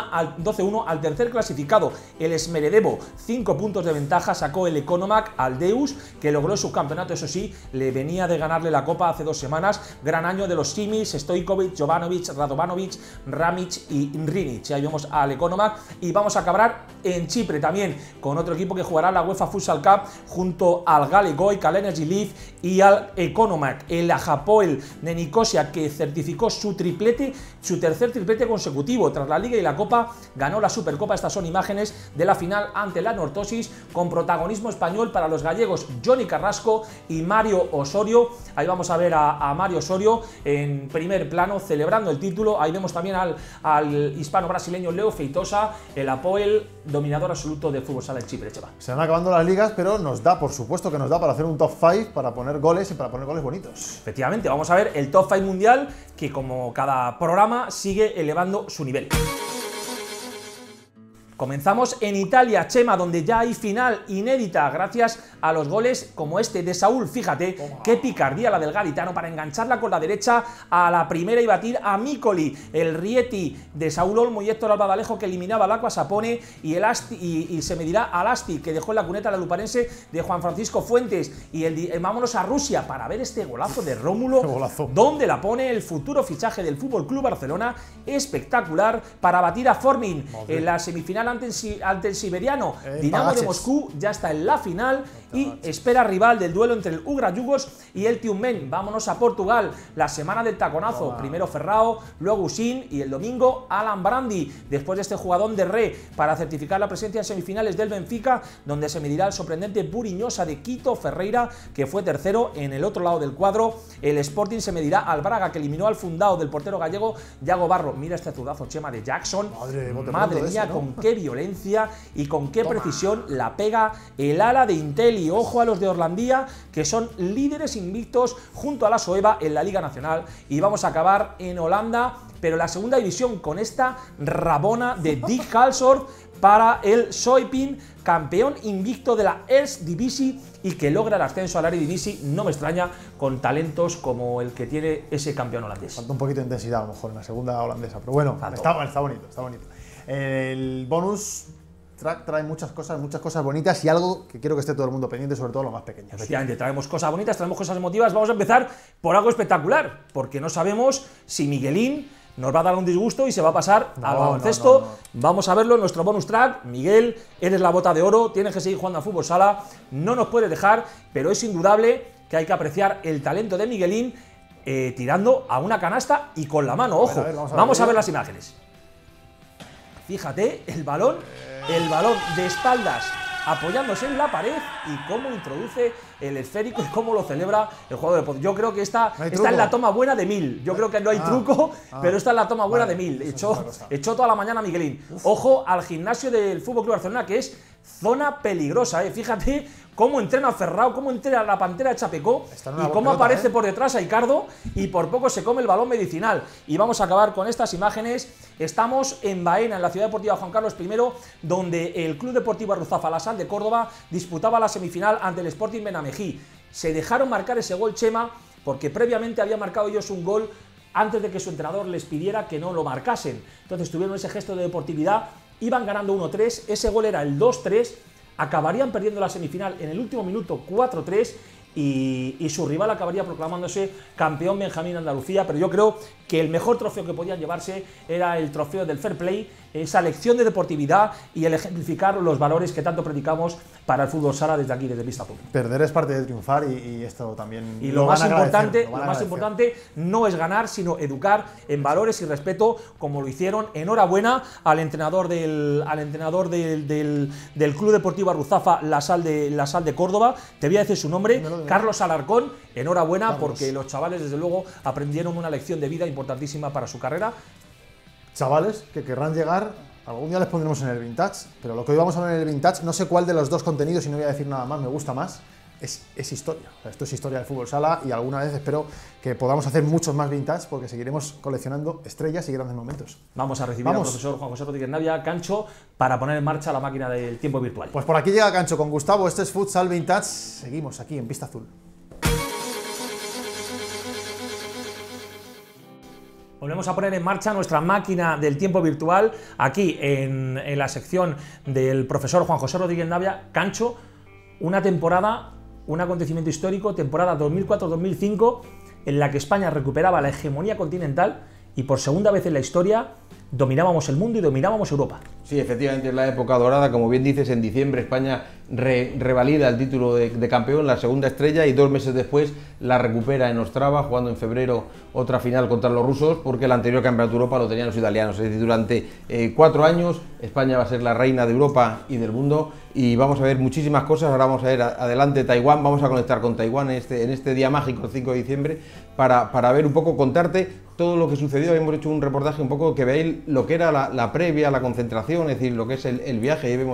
al tercer clasificado, el Smederevo. Cinco puntos de ventaja sacó el Economac al Deus, que logró su campeonato. Eso sí, le venía de ganarle la Copa hace dos semanas. Gran año de los Simis, Stojkovic, Jovanovic, Radovanovic, Ramic y Rinic. Ahí vemos al Economac. Y vamos a acabar en Chipre también, con otro equipo que jugará la UEFA Futsal Cup junto al Galegoic, al Energy Leaf y al Economac. El Hapoel de Nicosia, que certificó su triplete, su tercer triplete consecutivo. Tras la Liga y la Copa, ganó la Supercopa. Estas son imágenes de la final ante la Nortosis, con protagonismo español para los gallegos Johnny Carrasco y Mario Osorio. Ahí vamos a ver a, a Mario Osorio en primer plano celebrando el título. Ahí vemos también al, al hispano-brasileño Leo Feitosa, el Hapoel, dominador absoluto de fútbol sala en Chipre, Cheva. Se van acabando las ligas, pero nos da, por supuesto que nos da para hacer un top cinco, para poner goles y para poner goles bonitos. Efectivamente, vamos a ver el top cinco mundial, que como cada programa sigue elevando su nivel. Comenzamos en Italia, Chema, donde ya hay final inédita gracias a los goles como este de Saúl. Fíjate, Toma. qué picardía la del gaditano para engancharla con la derecha a la primera y batir a Micoli. El Rieti de Saúl Olmo y Héctor Albadalejo que eliminaba al Aqua Sapone y, el Asti, y, y se medirá al Asti que dejó en la cuneta la luparense de Juan Francisco Fuentes. Y el, el, vámonos a Rusia para ver este golazo de Rómulo, golazo. donde la pone el futuro fichaje del Fútbol Club Barcelona, espectacular, para batir a Formin en la semifinal ante el, ante el siberiano. Eh, Dinamo pagaches. de Moscú ya está en la final y espera rival del duelo entre el Ugra Yugos y el Tiumen. Vámonos a Portugal, la semana del taconazo. Toma. Primero Ferrao, luego Usín y el domingo Alan Brandi. Después de este jugadón de Re para certificar la presencia en semifinales del Benfica, donde se medirá el sorprendente Buriñosa de Quito Ferreira, que fue tercero. En el otro lado del cuadro, el Sporting se medirá al Braga, que eliminó al fundado del portero gallego Yago Barro. Mira este zurdazo, Chema, de Jackson. Madre, Madre mía, ese, ¿no? Con qué violencia y con qué Toma. precisión la pega el ala de Intel. Y ojo a los de Orlandía, que son líderes invictos junto a la Soeva en la Liga Nacional. Y vamos a acabar en Holanda, pero en la segunda división, con esta rabona de Dick Halsord para el Soipin, campeón invicto de la Eredivisie y que logra el ascenso a la Eredivisie. No me extraña, con talentos como el que tiene ese campeón holandés. Falta un poquito de intensidad a lo mejor en la segunda holandesa, pero bueno, está, está bonito, está bonito. El bonus track trae muchas cosas, muchas cosas bonitas y algo que quiero que esté todo el mundo pendiente, sobre todo los más pequeños. Efectivamente, traemos cosas bonitas, traemos cosas emotivas. Vamos a empezar por algo espectacular, porque no sabemos si Miguelín nos va a dar un disgusto y se va a pasar no, al baloncesto. No, no, no. Vamos a verlo en nuestro bonus track. Miguel, eres la bota de oro, tienes que seguir jugando a fútbol sala, no nos puedes dejar, pero es indudable que hay que apreciar el talento de Miguelín eh, tirando a una canasta y con la mano. Ojo, a ver, a ver, vamos, a, vamos ver, a ver las imágenes. Fíjate, el balón, el balón de espaldas apoyándose en la pared y cómo introduce el esférico y cómo lo celebra el jugador de poder. Yo creo que esta, ¿No esta es la toma buena de Mil. Yo creo que no hay ah, truco, ah, pero esta es la toma buena vale, de Mil. Echó, echó toda la mañana Miguelín. Uf. Ojo al gimnasio del F C Barcelona, que es zona peligrosa. ¿eh? Fíjate cómo entrena Ferrao, cómo entrena la Pantera de Chapecó y cómo pelota, aparece ¿eh? por detrás a Icardo y por poco se come el balón medicinal. Y vamos a acabar con estas imágenes. Estamos en Baena, en la Ciudad Deportiva Juan Carlos primero, donde el Club Deportivo Ruzafa, la Sal de Córdoba, disputaba la semifinal ante el Sporting Benamejí. Se dejaron marcar ese gol, Chema, porque previamente había marcado ellos un gol antes de que su entrenador les pidiera que no lo marcasen. Entonces tuvieron ese gesto de deportividad, iban ganando uno tres, ese gol era el dos tres, acabarían perdiendo la semifinal en el último minuto cuatro tres y, y su rival acabaría proclamándose campeón Benjamín Andalucía, pero yo creo que el mejor trofeo que podían llevarse era el trofeo del fair play, esa lección de deportividad y el ejemplificar los valores que tanto predicamos para el fútbol sala desde aquí, desde Pista Azul. Perder es parte de triunfar y, y esto también y lo, lo más importante, lo, lo más importante no es ganar, sino educar en valores y respeto, como lo hicieron. Enhorabuena al entrenador del, al entrenador del, del, del Club Deportivo Ruzafa, la Sal de, la Sal de Córdoba. Te voy a decir su nombre, Carlos Alarcón. Enhorabuena, Carlos, porque los chavales desde luego aprendieron una lección de vida importantísima para su carrera. Chavales que querrán llegar, algún día les pondremos en el vintage, pero lo que hoy vamos a ver en el vintage, no sé cuál de los dos contenidos, y no voy a decir nada más, me gusta más, es, es historia. O sea, esto es historia del fútbol sala y alguna vez espero que podamos hacer muchos más vintage porque seguiremos coleccionando estrellas y grandes momentos. Vamos a recibir vamos. al profesor Juan José Rodríguez Navia, Cancho, para poner en marcha la máquina del tiempo virtual. Pues por aquí llega Cancho con Gustavo, este es Futsal Vintage, seguimos aquí en Pista Azul. Volvemos a poner en marcha nuestra máquina del tiempo virtual aquí en, en la sección del profesor Juan José Rodríguez Navia, Cancho, una temporada, un acontecimiento histórico, temporada dos mil cuatro dos mil cinco, en la que España recuperaba la hegemonía continental y por segunda vez en la historia dominábamos el mundo y dominábamos Europa. Sí, efectivamente es la época dorada, como bien dices, en diciembre España re, revalida el título de, de campeón, la segunda estrella, y dos meses después la recupera en Ostrava, jugando en febrero otra final contra los rusos, porque el anterior campeonato de Europa lo tenían los italianos. Es decir, durante eh, cuatro años España va a ser la reina de Europa y del mundo, y vamos a ver muchísimas cosas. Ahora vamos a ver adelante Taiwán, vamos a conectar con Taiwán en este, en este día mágico, el cinco de diciembre, para, para ver un poco, contarte todo lo que sucedió. Hemos hecho un reportaje un poco que veáis lo que era la, la previa, la concentración, es decir, lo que es el, el viaje. Ahí vemos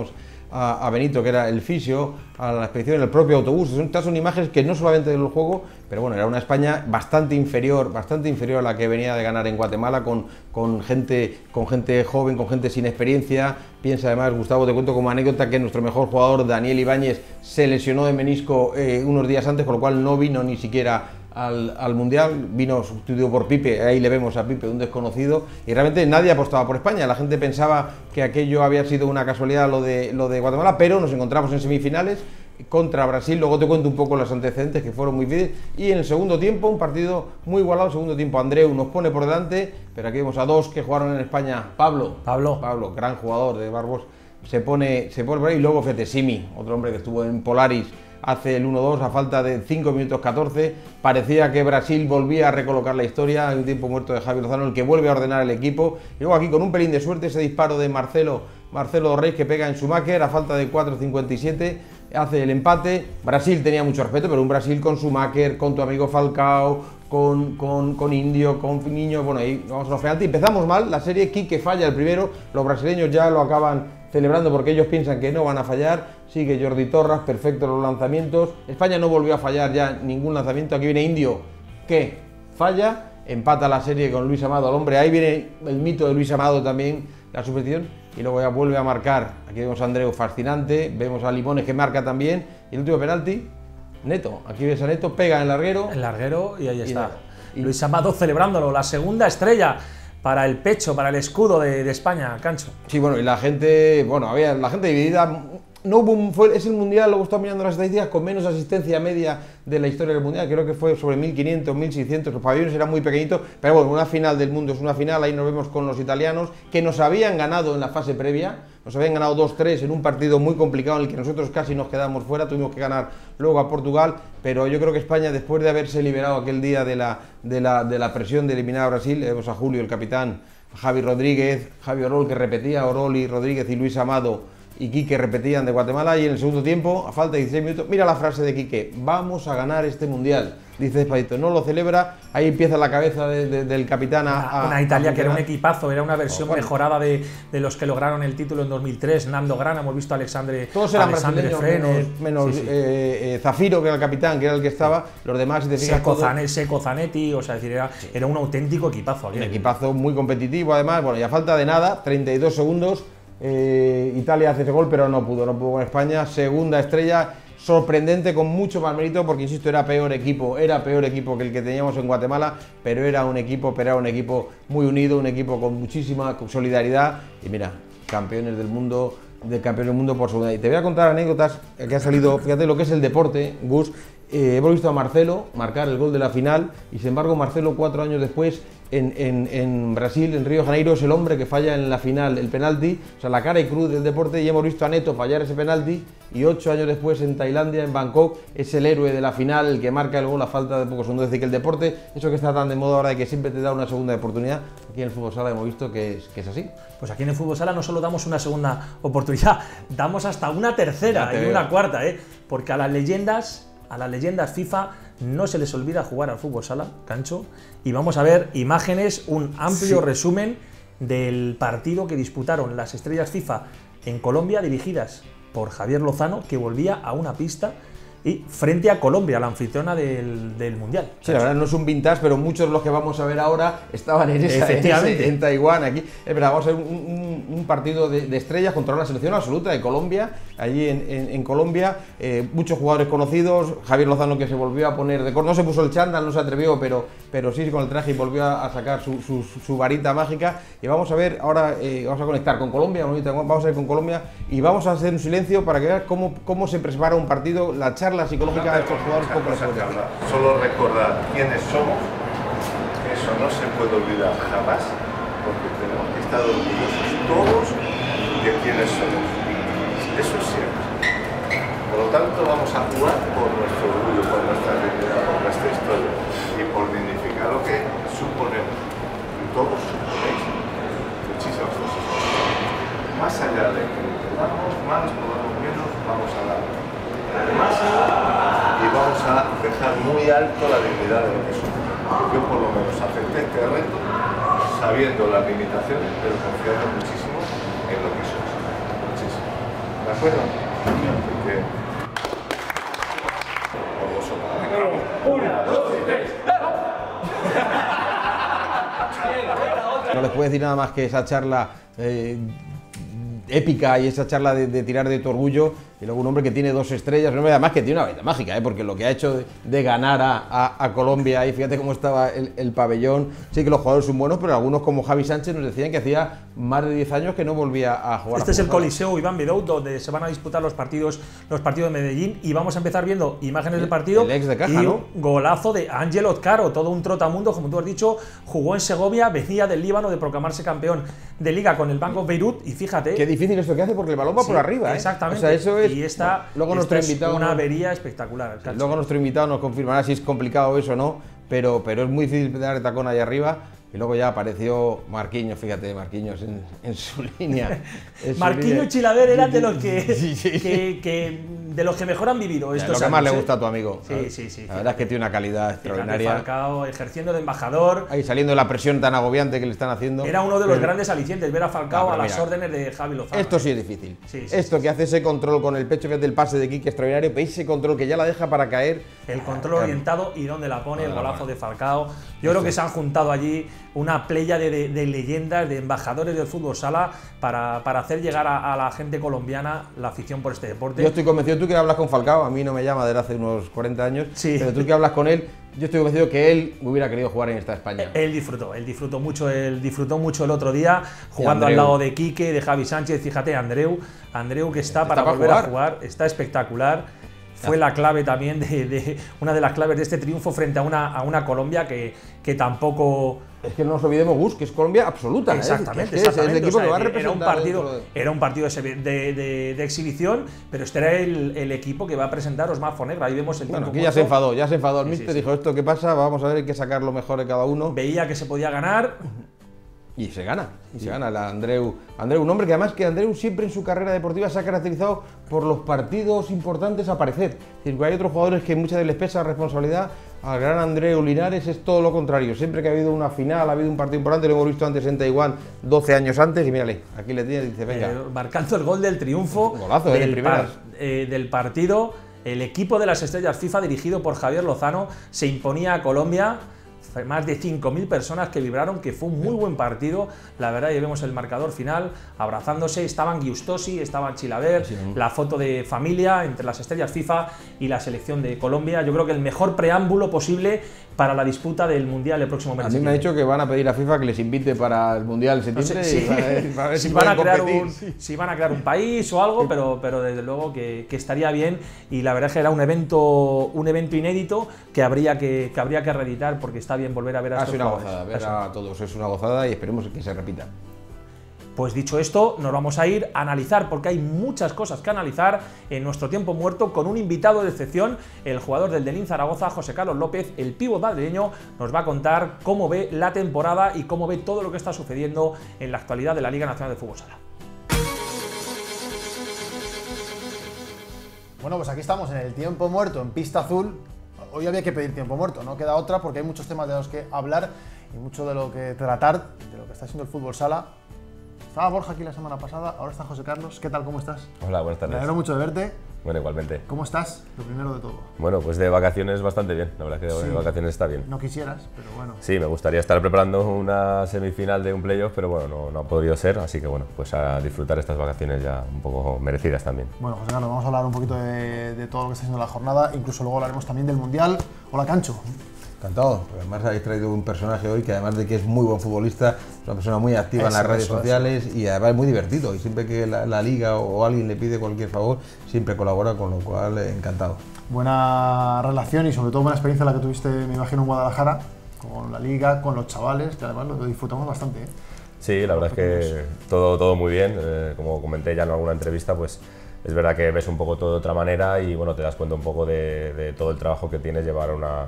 a, a Benito, que era el fisio, a la expedición en el propio autobús. Son, estas son imágenes que no solamente del juego, pero bueno, era una España bastante inferior, bastante inferior a la que venía de ganar en Guatemala, con, con, gente, con gente joven, con gente sin experiencia. Piensa además, Gustavo, te cuento como anécdota que nuestro mejor jugador, Daniel Ibáñez, se lesionó de menisco eh, unos días antes, con lo cual no vino ni siquiera Al, al Mundial, vino sustituido por Pipe, ahí le vemos a Pipe, un desconocido, y realmente nadie apostaba por España. La gente pensaba que aquello había sido una casualidad, lo de, lo de Guatemala, pero nos encontramos en semifinales contra Brasil. Luego te cuento un poco los antecedentes, que fueron muy fieles, y en el segundo tiempo, un partido muy igualado. El segundo tiempo Andreu nos pone por delante, pero aquí vemos a dos que jugaron en España. Pablo, Pablo, Pablo gran jugador de Barbos, se pone, se pone por ahí, y luego fíjate, Simi, otro hombre que estuvo en Polaris, hace el uno dos a falta de cinco minutos catorce, parecía que Brasil volvía a recolocar la historia, hay un tiempo muerto de Javi Lozano, el que vuelve a ordenar el equipo, y luego aquí con un pelín de suerte ese disparo de Marcelo, Marcelo Reis, que pega en Schumacher a falta de cuatro cincuenta y siete, hace el empate. Brasil tenía mucho respeto, pero un Brasil con Schumacher, con tu amigo Falcao, con, con, con Indio, con Niño, bueno, ahí vamos a los penaltis. Empezamos mal la serie, Quique falla el primero, los brasileños ya lo acaban celebrando porque ellos piensan que no van a fallar, sigue Jordi Torras, perfecto los lanzamientos, España no volvió a fallar ya ningún lanzamiento, aquí viene Indio, que falla, empata la serie con Luis Amado, al hombre, ahí viene el mito de Luis Amado también, la superstición, y luego ya vuelve a marcar, aquí vemos a Andreu, fascinante, vemos a Limones que marca también, y el último penalti, Neto, aquí ves a Neto, pega en el larguero, el larguero y ahí está, y, y, Luis Amado celebrándolo, la segunda estrella para el pecho, para el escudo de, de España, Cancho. Sí, bueno, y la gente, bueno, había la gente dividida, no hubo un, fue, es el Mundial, luego estaba mirando las estadísticas, con menos asistencia media de la historia del Mundial, creo que fue sobre mil quinientos, mil seiscientos, los pabellones eran muy pequeñitos, pero bueno, una final del mundo es una final, ahí nos vemos con los italianos, que nos habían ganado en la fase previa, nos habían ganado dos tres en un partido muy complicado en el que nosotros casi nos quedamos fuera, tuvimos que ganar luego a Portugal, pero yo creo que España, después de haberse liberado aquel día de la, de la, de la presión de eliminar a Brasil, vemos a Julio, el capitán, a Javi Rodríguez, Javi Orol, que repetía, Oroli, Rodríguez y Luis Amado, y Quique repetían de Guatemala, y en el segundo tiempo, a falta de dieciséis minutos, mira la frase de Quique, vamos a ganar este Mundial, dice Espadito, no lo celebra, ahí empieza la cabeza de, de, del capitán a... a una Italia a que era un equipazo, era una versión oh, mejorada de, de los que lograron el título en dos mil tres, Nando Grana, hemos visto a Alexandre Todos eran Alexandre brasileños, Frenes, menos, menos sí, sí. Eh, eh, Zafiro, que era el capitán, que era el que estaba, los demás, si te fijas, Seco, todo, Zane, Seco Zanetti, o sea, decir, era, sí. era un auténtico equipazo. Un equipazo muy competitivo, además, bueno, y a falta de nada, treinta y dos segundos, Eh, Italia hace ese gol, pero no pudo, no pudo con España. Segunda estrella, sorprendente, con mucho más mérito, porque insisto, era peor equipo, era peor equipo que el que teníamos en Guatemala, pero era un equipo, pero era un equipo muy unido, un equipo con muchísima solidaridad. Y mira, campeones del mundo, de campeones del mundo por segunda. Y te voy a contar anécdotas que ha salido, fíjate lo que es el deporte, Gus. Eh, hemos visto a Marcelo marcar el gol de la final, y sin embargo Marcelo, cuatro años después, En, en, en Brasil, en Río de Janeiro, es el hombre que falla en la final el penalti, o sea, la cara y cruz del deporte, y hemos visto a Neto fallar ese penalti, y ocho años después en Tailandia, en Bangkok, es el héroe de la final, el que marca el gol a falta de pocos segundos. Es decir, que el deporte, eso que está tan de moda ahora de que siempre te da una segunda oportunidad, aquí en el fútbol sala hemos visto que es, que es así. Pues aquí en el fútbol sala no solo damos una segunda oportunidad, damos hasta una tercera y una cuarta, ¿eh? Porque a las leyendas, a las leyendas FIFA no se les olvida jugar al fútbol sala, Cancho, y vamos a ver imágenes, un amplio sí. resumen del partido que disputaron las estrellas FIFA en Colombia, dirigidas por Javier Lozano, que volvía a una pista y frente a Colombia, la anfitriona del, del Mundial. Sí, la verdad no es un vintage, pero muchos de los que vamos a ver ahora estaban en, esa, en, ese, en Taiwán. Aquí es verdad, vamos a ver un, un, un partido de, de estrellas contra una selección absoluta de Colombia. Allí en, en, en Colombia, eh, muchos jugadores conocidos. Javier Lozano, que se volvió a poner de corto, no se puso el chándal, no se atrevió, pero, pero sí con el traje, y volvió a, a sacar su, su, su varita mágica. Y vamos a ver ahora, eh, vamos a conectar con Colombia, vamos a ver con Colombia y vamos a hacer un silencio para que veas cómo, cómo se prepara un partido, la charla la psicológica de estos jugadores poco les puede hablar. Solo recordar quiénes somos, eso no se puede olvidar jamás, porque tenemos que estar orgullosos todos de quiénes somos. Eso siempre. Por lo tanto, vamos a jugar por nuestro orgullo, por nuestra identidad, por nuestra historia y por dignificar lo que suponemos. Y todos suponéis muchísimas cosas. Más allá de que podamos más, podamos menos, vamos a dar más y vamos a dejar muy alto la dignidad de lo que somos. Yo por lo menos acepté este reto sabiendo las limitaciones, pero confiando muchísimo en lo que somos. Muchísimo. acuerdo? Porque... Una, dos y tres. No les puedo decir nada más que esa charla eh, épica y esa charla de, de tirar de tu orgullo, y luego un hombre que tiene dos estrellas, un hombre además que tiene una vida mágica, ¿eh? Porque lo que ha hecho de, de ganar a, a, a Colombia, y fíjate cómo estaba el, el pabellón, sí que los jugadores son buenos, pero algunos como Javi Sánchez nos decían que hacía más de diez años que no volvía a jugar. Este a es el fútbol. Coliseo Iván Bidou, donde se van a disputar los partidos, los partidos de Medellín, y vamos a empezar viendo imágenes del partido. El ex de Caja, y ¿no? un golazo de Ángel Otcaro, todo un trotamundo, como tú has dicho, jugó en Segovia, venía del Líbano de proclamarse campeón de liga con el Bank of Beirut, y fíjate. Qué difícil esto que hace porque el balón va Sí, por arriba, ¿eh? exactamente. O sea, eso es, y esta, luego esta nuestro es invitado una nos- avería espectacular. Cacho. Luego nuestro invitado nos confirmará si es complicado eso o no, pero, pero es muy difícil dar el tacón ahí arriba. Y luego ya apareció Marquinhos, fíjate, Marquinhos en, en su línea. En su Marquinhos línea. y Chilaver eran de los que, Sí, sí. que, que- de los que mejor han vivido Ya, estos lo que más años, le ¿eh? gusta a tu amigo. Sí, sí, sí. La verdad es que tiene una calidad Fíjate, extraordinaria. Falcao ejerciendo de embajador. Ahí saliendo de la presión tan agobiante que le están haciendo. Era uno de los Pero- grandes alicientes, ver a Falcao Ah, a pero las mira, órdenes de Javi Lozano. Esto sí es difícil. Sí, sí, Esto sí, que hace ese control con el pecho, fíjate el pase de Quique extraordinario, pero ese control que ya la deja para caer. El control orientado y dónde la pone, el Dónde la golazo pone. de Falcao. Yo creo que se han juntado allí una playa de, de- de leyendas, de embajadores del fútbol sala para, para hacer llegar a, a la gente colombiana la afición por este deporte. Yo estoy convencido, tú que hablas con Falcao, a mí no me llama desde hace unos cuarenta años, Sí. pero tú que hablas con él, yo estoy convencido que él hubiera querido jugar en esta España. Él disfrutó, él disfrutó mucho, él disfrutó mucho el otro día jugando al Andreu. lado de Quique, de Javi Sánchez. Fíjate, Andreu, Andreu que está, Está para para volver jugar. a jugar, está espectacular. Fue la clave también de, de una de las claves de este triunfo frente a una, a una Colombia que, que tampoco. Es que no nos olvidemos, Gus, que es Colombia absoluta. ¿eh? Exactamente, Que es, que es exactamente. el equipo O sea, que va a era representar. un partido, dentro de- era un partido de, de- de- de exhibición, pero este era el, el equipo que va a presentar Osmar Fonegra. Ahí vemos el Bueno, tiempo aquí ya se muerto. enfadó, ya se enfadó el Sí, sí, míster, sí. dijo esto, ¿qué pasa? Vamos a ver, hay que sacar lo mejor de cada uno. Veía que se podía ganar. Y se gana, y se gana la Andreu. Andreu, un hombre que además que Andreu siempre en su carrera deportiva se ha caracterizado por los partidos importantes aparecer. Es decir, que hay otros jugadores que muchas veces les pesa responsabilidad. Al gran Andreu Linares es todo lo contrario. Siempre que ha habido una final, ha habido un partido importante, lo hemos visto antes en Taiwán, doce años antes, y mírale, aquí le tiene y dice, venga. Eh, marcando el gol del triunfo Golazo, eh, de del, primeras. eh, del partido. El equipo de las estrellas FIFA, dirigido por Javier Lozano, se imponía a Colombia. Fue más de cinco mil personas que vibraron, que fue un muy buen partido. La verdad, ya vemos el marcador final, abrazándose. Estaban Giustosi, estaban Chilaver, la foto de familia entre las estrellas FIFA y la selección de Colombia. Yo creo que el mejor preámbulo posible para la disputa del Mundial el próximo mes. A de mí me ha septiembre. dicho que van a pedir a FIFA que les invite para el Mundial en No sé septiembre si, y para ver, para ver si si van a pueden crear competir. un, Sí. si van a crear un país o algo, pero, pero desde luego que, que estaría bien, y la verdad es que era un evento, un evento inédito que habría que, que habría que reeditar, porque está bien volver a ver a Ha estos sido una jugadores. gozada, ver Eso. a todos es una gozada y esperemos que se repita. Pues dicho esto, nos vamos a ir a analizar, porque hay muchas cosas que analizar en nuestro tiempo muerto, con un invitado de excepción, el jugador del Delín Zaragoza, José Carlos López, el pívot madrileño. Nos va a contar cómo ve la temporada y cómo ve todo lo que está sucediendo en la actualidad de la Liga Nacional de Fútbol Sala. Bueno, pues aquí estamos en el tiempo muerto, en pista azul. Hoy había que pedir tiempo muerto, no queda otra, porque hay muchos temas de los que hablar y mucho de lo que tratar, de lo que está haciendo el fútbol sala. Estaba Borja aquí la semana pasada, ahora está José Carlos. ¿Qué tal? ¿Cómo estás? Hola, buenas Me tardes. alegro mucho de verte. Bueno, igualmente. ¿Cómo estás? Lo primero de todo. Bueno, pues de vacaciones bastante bien. La verdad es que Sí. de vacaciones está bien. No quisieras, pero bueno. Sí, me gustaría estar preparando una semifinal de un playoff, pero bueno, no, no ha podido ser, así que bueno, pues a disfrutar estas vacaciones ya un poco merecidas también. Bueno, José Carlos, vamos a hablar un poquito de, de todo lo que está haciendo la jornada, incluso luego hablaremos también del Mundial. Hola, Cancho. Encantado, porque además habéis traído un personaje hoy que además de que es muy buen futbolista, es una persona muy activa en Eso, las redes eso, sociales y además es muy divertido y siempre que la, la liga o alguien le pide cualquier favor, siempre colabora, con lo cual eh, encantado. Buena relación y sobre todo buena experiencia la que tuviste, me imagino, en Guadalajara, con la liga, con los chavales, que además lo disfrutamos bastante, ¿eh? Sí, la verdad es que todo, todo muy bien. Eh, como comenté ya en alguna entrevista, pues es verdad que ves un poco todo de otra manera y bueno, te das cuenta un poco de, de todo el trabajo que tienes llevar una,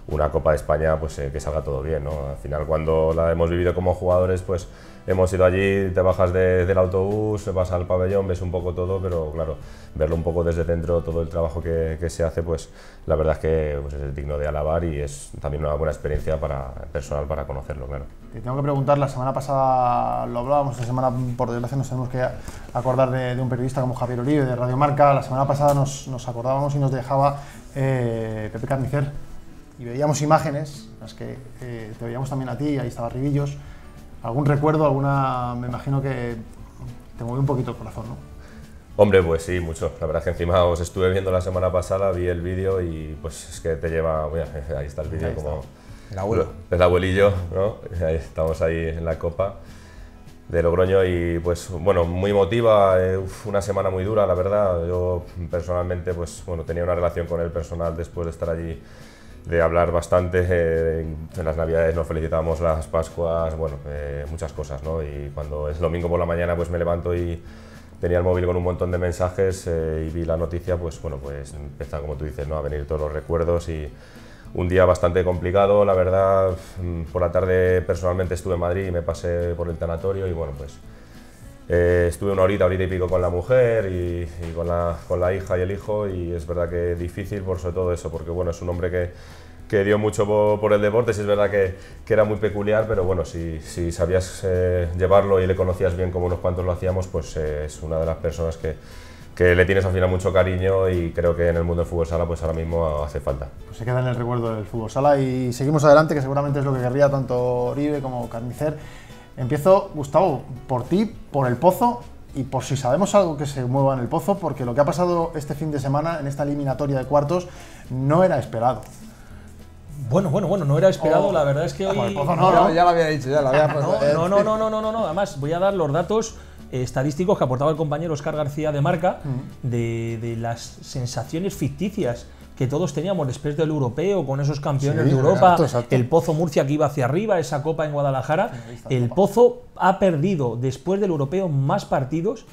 una Copa de España pues eh, que salga todo bien, ¿no? Al final, cuando la hemos vivido como jugadores, pues hemos ido allí, te bajas de, del autobús, vas al pabellón, ves un poco todo, pero claro, verlo un poco desde dentro, todo el trabajo que, que se hace, pues la verdad es que pues, es digno de alabar y es también una buena experiencia para, personal para conocerlo, claro. Te tengo que preguntar, la semana pasada lo hablábamos, esta semana por desgracia nos tenemos que acordar de, de un periodista como Javier Oribe de Radio Marca. La semana pasada nos, nos acordábamos y nos dejaba eh, Pepe Carnicer y veíamos imágenes, las que eh, te veíamos también a ti, ahí estaba Ribillos. ¿Algún recuerdo, alguna, me imagino que te movió un poquito el corazón, ¿no? Hombre, pues sí, mucho. La verdad es que encima os estuve viendo la semana pasada, vi el vídeo y pues es que te lleva, mira, ahí está el vídeo como... El abuelo. El abuelillo, ¿no? Ahí estamos ahí en la Copa de Logroño y pues bueno, muy emotiva, eh, uf, una semana muy dura, la verdad. Yo personalmente pues bueno, tenía una relación con el personal después de estar allí, de hablar bastante, eh, en las Navidades nos felicitábamos, las Pascuas, bueno, eh, muchas cosas, ¿no? Y cuando es domingo por la mañana pues me levanto y tenía el móvil con un montón de mensajes eh, y vi la noticia, pues bueno, pues empieza, como tú dices, ¿no? A venir todos los recuerdos y un día bastante complicado, la verdad. Por la tarde personalmente estuve en Madrid y me pasé por el tanatorio y bueno, pues eh, estuve una horita, horita y pico con la mujer y, y con, la, con la hija y el hijo y es verdad que difícil por sobre todo eso, porque bueno, es un hombre que, que dio mucho por, por el deporte, sí es verdad que, que era muy peculiar, pero bueno, si, si sabías eh, llevarlo y le conocías bien como unos cuantos lo hacíamos, pues eh, es una de las personas que que le tienes al final mucho cariño y creo que en el mundo del fútbol sala pues ahora mismo hace falta. Pues se queda en el recuerdo del fútbol sala y seguimos adelante, que seguramente es lo que querría tanto Oribe como Carnicer. Empiezo, Gustavo, por ti, por el Pozo y por si sabemos algo que se mueva en el Pozo, porque lo que ha pasado este fin de semana en esta eliminatoria de cuartos no era esperado. Bueno, bueno, bueno, no era esperado, oh, la verdad es que hoy... El Pozo no, no, ya, ya lo había dicho, ya lo había no, no, no, no, no, no, no, no, además voy a dar los datos estadísticos que aportaba el compañero Óscar García de Marca, uh-huh. de, de las sensaciones ficticias que todos teníamos después del europeo, con esos campeones sí, de Europa, exacto, exacto. El Pozo Murcia que iba hacia arriba, esa copa en Guadalajara. El Pozo ha perdido después del europeo más partidos,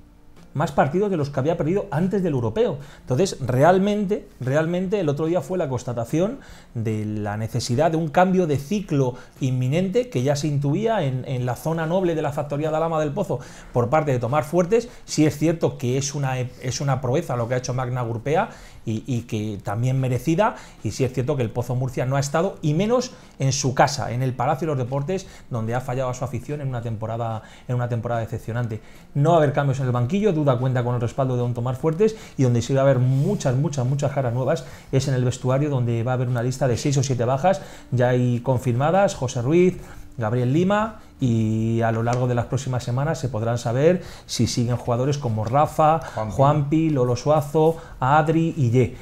más partidos de los que había perdido antes del europeo. Entonces, realmente, realmente el otro día fue la constatación de la necesidad de un cambio de ciclo inminente que ya se intuía en, en la zona noble de la factoría de Alhama del Pozo por parte de Tomás Fuertes. Sí es cierto que es una, es una proeza lo que ha hecho Magna Gurpea y, y que también merecida, y sí es cierto que el Pozo Murcia no ha estado, y menos en su casa, en el Palacio de los Deportes, donde ha fallado a su afición en una temporada, en una temporada decepcionante. No va a haber cambios en el banquillo, Duda cuenta con el respaldo de don Tomás Fuertes, y donde sí va a haber muchas, muchas, muchas caras nuevas es en el vestuario, donde va a haber una lista de seis o siete bajas, ya hay confirmadas: José Ruiz, Gabriel Lima, y a lo largo de las próximas semanas se podrán saber si siguen jugadores como Rafa, Juanpi, Juanpi Lolo Suazo, Adri y Ye.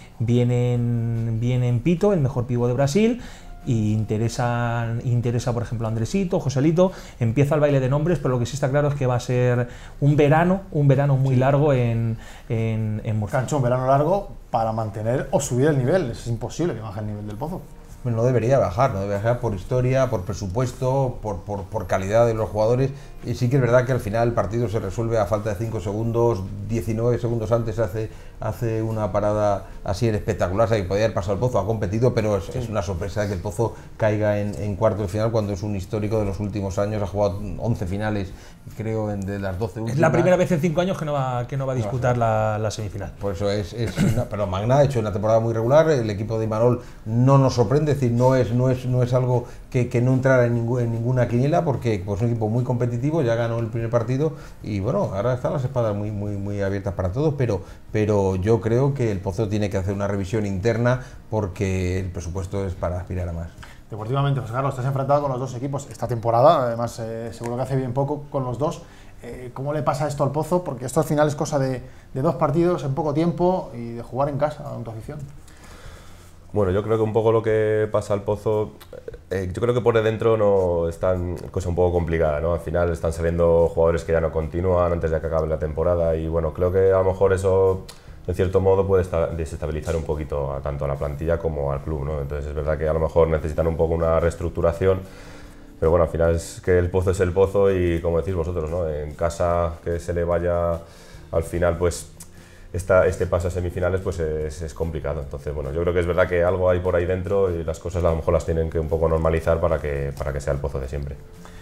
Vienen, vienen Pito, el mejor pívot de Brasil, y interesa, interesa por ejemplo Andresito, Joselito. Empieza el baile de nombres, pero lo que sí está claro es que va a ser un verano, un verano muy sí. largo en, en, en Murcia. Cancho, un verano largo para mantener o subir el nivel, es imposible que baje el nivel del Pozo. Bueno, no debería bajar, no debería bajar por historia, por presupuesto, por, por, por calidad de los jugadores. Y sí que es verdad que al final el partido se resuelve a falta de cinco segundos, diecinueve segundos antes hace, hace una parada así en espectacular, o sea, que podía haber pasado el Pozo, ha competido, pero es, sí. es una sorpresa que el Pozo caiga en, en cuartos de final cuando es un histórico de los últimos años, ha jugado once finales, creo, en de las doce últimas. Es la primera vez en cinco años que no va, que no va a disputar no, la, la semifinal. Por eso es, es una, pero Magna ha hecho una temporada muy regular, el equipo de Imanol no nos sorprende, es decir, no es, no es, no es algo que, que no entrara en, ningún, en ninguna quiniela, porque pues, es un equipo muy competitivo, ya ganó el primer partido y bueno, ahora están las espadas muy, muy, muy abiertas para todos, pero, pero yo creo que el Pozo tiene que hacer una revisión interna porque el presupuesto es para aspirar a más. Deportivamente, José Carlos, estás enfrentado con los dos equipos esta temporada, además eh, seguro que hace bien poco con los dos. Eh, ¿Cómo le pasa esto al Pozo? Porque esto al final es cosa de, de dos partidos en poco tiempo y de jugar en casa con tu afición. Bueno, yo creo que un poco lo que pasa al Pozo, eh, yo creo que por dentro no están cosa un poco complicada, ¿no? Al final están saliendo jugadores que ya no continúan antes de que acabe la temporada y bueno, creo que a lo mejor eso en cierto modo puede desestabilizar un poquito a, tanto a la plantilla como al club, ¿no? Entonces es verdad que a lo mejor necesitan un poco una reestructuración, pero bueno, al final es que el Pozo es el Pozo y como decís vosotros, ¿no? En casa que se le vaya al final pues esta, este paso a semifinales pues es, es complicado. Entonces, bueno, yo creo que es verdad que algo hay por ahí dentro y las cosas a lo mejor las tienen que un poco normalizar para que, para que sea el pozo de siempre.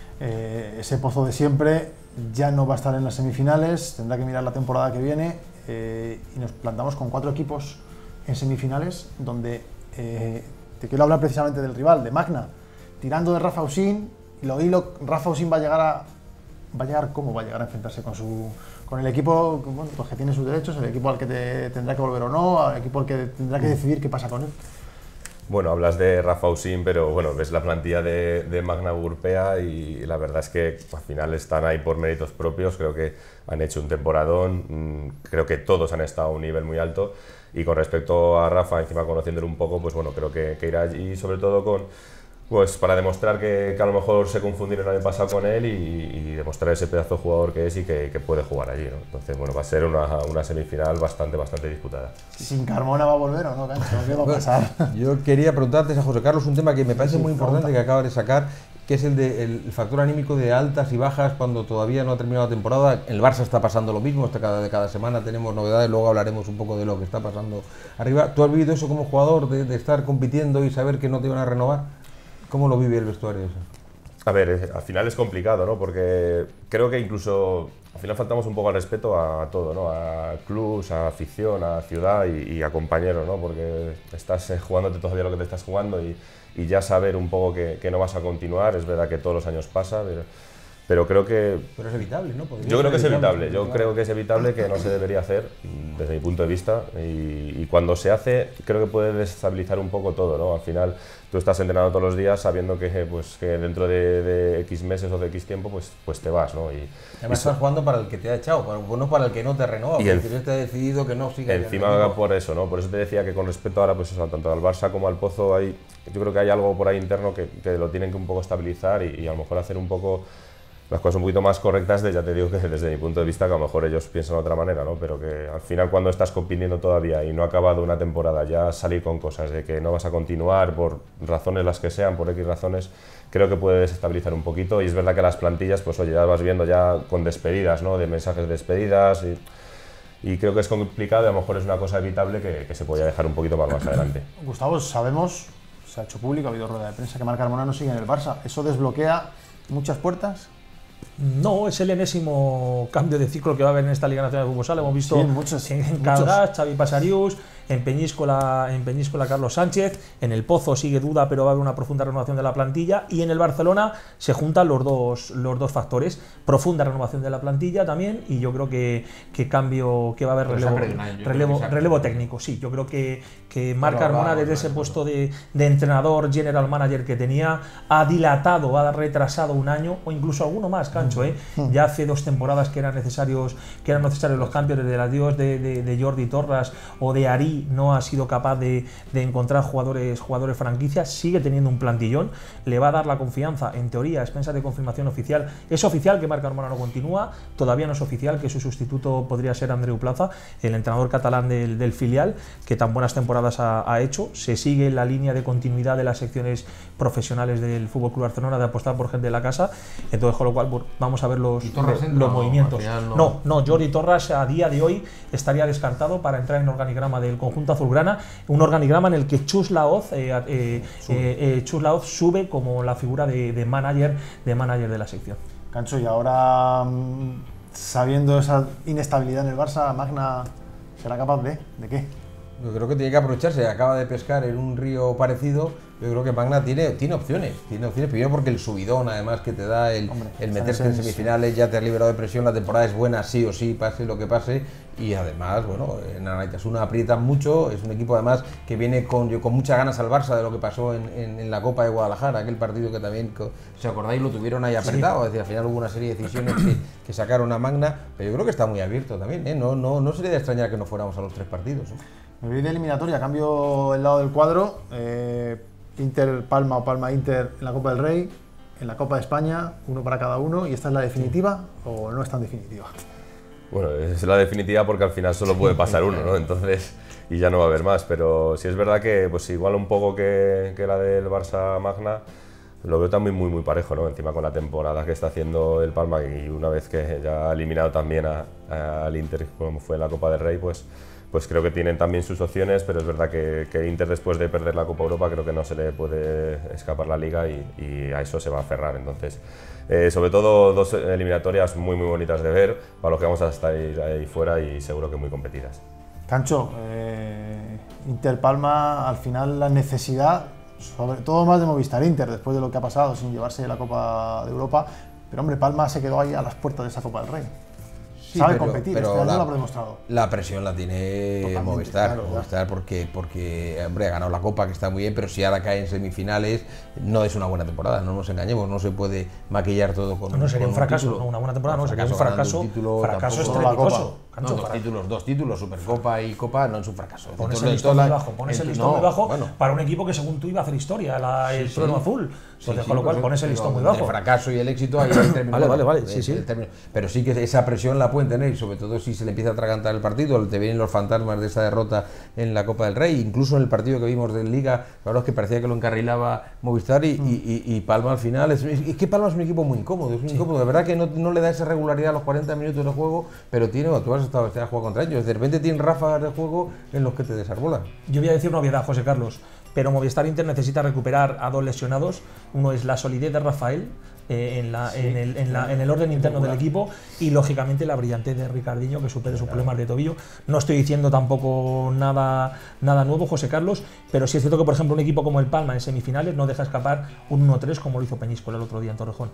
Eh, ese pozo de siempre ya no va a estar en las semifinales, tendrá que mirar la temporada que viene eh, y nos plantamos con cuatro equipos en semifinales donde eh, te quiero hablar precisamente del rival, de Magna, tirando de Rafa Usín, y lo hilo, Rafa Usín va a llegar a va a llegar cómo va a llegar a enfrentarse con su con el equipo bueno, pues que tiene sus derechos, el equipo al que te tendrá que volver o no, el equipo al que tendrá que decidir qué pasa con él. Bueno, hablas de Rafa Usín, pero bueno, ves la plantilla de, de Magna Urpea y la verdad es que al final están ahí por méritos propios, creo que han hecho un temporadón, creo que todos han estado a un nivel muy alto y con respecto a Rafa, encima conociéndolo un poco, pues bueno, creo que, que irá allí sobre todo con pues para demostrar que, que a lo mejor se confundieron el año pasado con él y, y demostrar ese pedazo de jugador que es y que, que puede jugar allí, ¿no? Entonces, bueno, va a ser una, una semifinal bastante, bastante disputada. ¿Sin Carmona va a volver o no, Cancho? ¿Qué va a pasar? Yo quería preguntarte a José Carlos un tema que me parece sí, muy importante pregunta. que acaba de sacar, que es el, de, el factor anímico de altas y bajas cuando todavía no ha terminado la temporada. El Barça está pasando lo mismo, hasta cada, de cada semana tenemos novedades, luego hablaremos un poco de lo que está pasando arriba. ¿Tú has vivido eso como jugador, de, de estar compitiendo y saber que no te van a renovar? ¿Cómo lo vive el vestuario eso? A ver, al final es complicado, ¿no? Porque creo que incluso al final faltamos un poco al respeto a todo, ¿no? A clubs, a afición, a ciudad y, y a compañeros, ¿no? Porque estás jugándote todavía lo que te estás jugando y, y ya saber un poco que, que no vas a continuar, es verdad que todos los años pasa, pero, pero creo que... Pero es evitable, ¿no? Yo creo que es evitable, yo creo que es evitable, que no se debería hacer desde mi punto de vista y, y cuando se hace creo que puede desestabilizar un poco todo, ¿no? Al final tú estás entrenando todos los días sabiendo que, pues, que dentro de, de X meses o de X tiempo pues, pues te vas, ¿no? Y, además y estás jugando para el que te ha echado, para, no para el que no te renueva, porque el, te ha decidido que no siga. Encima por eso, ¿no? Por eso te decía que con respecto ahora pues eso, tanto al Barça como al Pozo, hay, yo creo que hay algo por ahí interno que, que lo tienen que un poco estabilizar y, y a lo mejor hacer un poco las cosas un poquito más correctas, de, ya te digo que desde mi punto de vista que a lo mejor ellos piensan de otra manera, ¿no? Pero que al final cuando estás compitiendo todavía y no ha acabado una temporada, ya salir con cosas de que no vas a continuar por razones las que sean, por X razones, creo que puede desestabilizar un poquito y es verdad que las plantillas, pues oye, ya vas viendo ya con despedidas, ¿no? De mensajes de despedidas y, y creo que es complicado y a lo mejor es una cosa evitable que, que se podría dejar un poquito más, más adelante. Gustavo, sabemos, se ha hecho público, ha habido rueda de prensa que Marc Carmona no sigue en el Barça, ¿eso desbloquea muchas puertas? No, es el enésimo cambio de ciclo que va a haber en esta Liga Nacional de Fútbol Sala. Hemos visto sí, muchos, en, en Caldas, Xavi Pasarius, en Peñíscola, en Peñíscola Carlos Sánchez, en el Pozo sigue duda, pero va a haber una profunda renovación de la plantilla y en el Barcelona se juntan los dos, los dos factores, profunda renovación de la plantilla también y yo creo que, que cambio, que va a haber relevo, relevo, relevo técnico, sí, yo creo que, que Marc Carmona desde ese puesto de, de entrenador, general manager que tenía, ha dilatado, ha retrasado un año o incluso alguno más, Cancho, ¿eh? Ya hace dos temporadas que eran necesarios, que eran necesarios los cambios desde el adiós de, de, de Jordi Torras o de Ari, no ha sido capaz de, de encontrar jugadores, jugadores franquicias, sigue teniendo un plantillón, le va a dar la confianza, en teoría, a expensas de confirmación oficial. Es oficial que Marc Carmona no continúa, todavía no es oficial que su sustituto podría ser Andreu Plaza, el entrenador catalán del, del filial, que tan buenas temporadas ha, ha hecho. Se sigue la línea de continuidad de las secciones profesionales del F C Barcelona de apostar por gente de la casa, entonces con lo cual vamos a ver los, los, los movimientos. No, no, no, Jordi Torras a día de hoy estaría descartado para entrar en organigrama del conjunto azulgrana, un organigrama en el que Chus Laoz, eh, eh, sube. Eh, eh, Chus Laoz sube como la figura de, de manager de manager de la sección. Cancho, y ahora sabiendo esa inestabilidad en el Barça, Magna será capaz de, ¿de qué? Yo creo que tiene que aprovecharse, acaba de pescar en un río parecido, yo creo que Magna tiene, tiene opciones, tiene opciones, primero porque el subidón además que te da el, Hombre, el meterse en semifinales, ya te ha liberado de presión, la temporada es buena sí o sí, pase lo que pase, y además, bueno, en Anaitasuna aprietan mucho, es un equipo además que viene con, yo, con muchas ganas al Barça de lo que pasó en, en, en la Copa de Guadalajara, aquel partido que también, si os acordáis, lo tuvieron ahí apretado, sí. Es decir, al final hubo una serie de decisiones que, que sacaron a Magna, pero yo creo que está muy abierto también, ¿eh? no, no, no sería de extrañar que no fuéramos a los tres partidos, ¿eh? Me voy de eliminatoria, cambio el lado del cuadro, eh, Inter Palma o Palma Inter en la Copa del Rey, en la Copa de España, uno para cada uno, ¿y esta es la definitiva o no es tan definitiva? Bueno, es la definitiva porque al final solo puede pasar uno, ¿no? Entonces, y ya no va a haber más, pero sí es verdad que pues igual un poco que, que la del Barça Magna, lo veo también muy muy parejo, ¿no? Encima con la temporada que está haciendo el Palma y una vez que ya ha eliminado también a, a, al Inter como fue en la Copa del Rey, pues, pues creo que tienen también sus opciones, pero es verdad que, que Inter después de perder la Copa Europa creo que no se le puede escapar la Liga y, y a eso se va a aferrar. Entonces, eh, sobre todo dos eliminatorias muy muy bonitas de ver para los que vamos a estar ahí, ahí fuera y seguro que muy competidas. Cancho, eh, Inter Palma, al final la necesidad, sobre todo más de Movistar Inter, después de lo que ha pasado sin llevarse la Copa de Europa, pero hombre, Palma se quedó ahí a las puertas de esa Copa del Rey. Sí, sabe pero, competir, pero este año la, lo ha demostrado. La presión la tiene Totalmente, Movistar, claro, Movistar porque, porque hombre, ha ganado la Copa, que está muy bien, pero si ahora cae en semifinales, no es una buena temporada, no nos engañemos, no se puede maquillar todo con, no sería con un fracaso, título. no, una buena temporada no, sería un ganando fracaso, un título, fracaso tampoco- estrepitoso. No, Cancho, dos para- títulos, dos títulos, Supercopa y Copa, no es un fracaso. Pones Entonces, el listón toda muy la- bajo, pones el en- listón no, muy bajo bueno, para un equipo que según tú iba a hacer historia, la, el sí. suelo azul. Sí, Entonces, sí, con lo cual pues, pones el pero listón muy entre bajo. el fracaso y el éxito hay el término. Vale, vale, vale, el- sí, sí. el término. Pero sí que esa presión la pueden tener, sobre todo si se le empieza a atragantar el partido, te vienen los fantasmas de esa derrota en la Copa del Rey, incluso en el partido que vimos de Liga, la verdad es que parecía que lo encarrilaba Movistar y, y, y, y Palma al final. Es, es que Palma es un equipo muy incómodo, es muy incómodo, de verdad que no, no le da esa regularidad a los cuarenta minutos de juego, pero tiene, tú has estado te has jugado contra ellos, de repente tienen ráfagas de juego en los que te desarbolan. Yo voy a decir una obviedad, José Carlos, pero Movistar Inter necesita recuperar a dos lesionados. Uno es la solidez de Rafael eh, en, la, en, el, en, la, en el orden interno del equipo y lógicamente la brillantez de Ricardinho que supere sus problemas de tobillo. No estoy diciendo tampoco nada, nada nuevo, José Carlos, pero sí es cierto que por ejemplo un equipo como el Palma en semifinales no deja escapar un uno tres como lo hizo Peñíscola el otro día en Torrejón.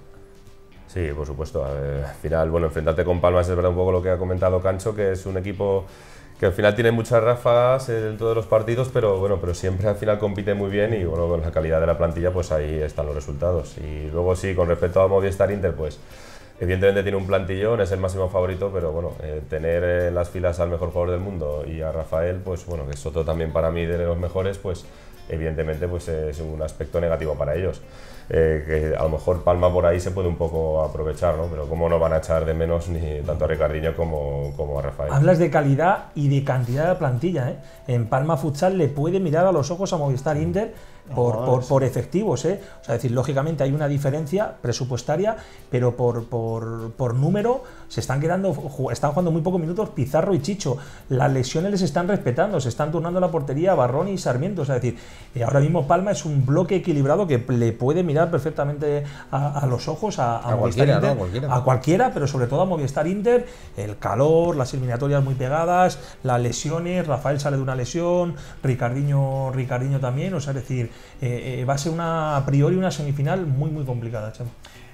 Sí, por supuesto. Eh, al final, bueno, enfrentarte con Palmas es verdad un poco lo que ha comentado Cancho, que es un equipo que al final tiene muchas ráfagas en todos los partidos, pero bueno, pero siempre al final compite muy bien y bueno, con la calidad de la plantilla, pues ahí están los resultados. Y luego sí, con respecto a Movistar Inter, pues evidentemente tiene un plantillón, es el máximo favorito, pero bueno, eh, tener en las filas al mejor jugador del mundo y a Rafael, pues bueno, que es otro también para mí de los mejores, pues evidentemente pues es un aspecto negativo para ellos. Eh, que a lo mejor Palma por ahí se puede un poco aprovechar, ¿no? Pero cómo no van a echar de menos ni tanto a Ricardinho como, como a Rafael. Hablas de calidad y de cantidad de plantilla, ¿eh? En Palma Futsal le puede mirar a los ojos a Movistar Inter por, por, por efectivos, ¿eh? O sea, es decir, lógicamente hay una diferencia presupuestaria, pero por, por, por número se están quedando, están jugando muy pocos minutos Pizarro y Chicho. Las lesiones les están respetando, se están turnando la portería Barrón y Sarmiento. O sea, es decir, eh, ahora mismo Palma es un bloque equilibrado que le puede mirar perfectamente a, a los ojos a, a, A Movistar cualquiera, Inter, ¿no? A cualquiera. a cualquiera, pero sobre todo a Movistar Inter, el calor, las eliminatorias muy pegadas, las lesiones, Rafael sale de una lesión, Ricardinho, Ricardinho también, o sea, es decir, eh, eh, va a ser una, a priori una semifinal muy muy complicada, Chema.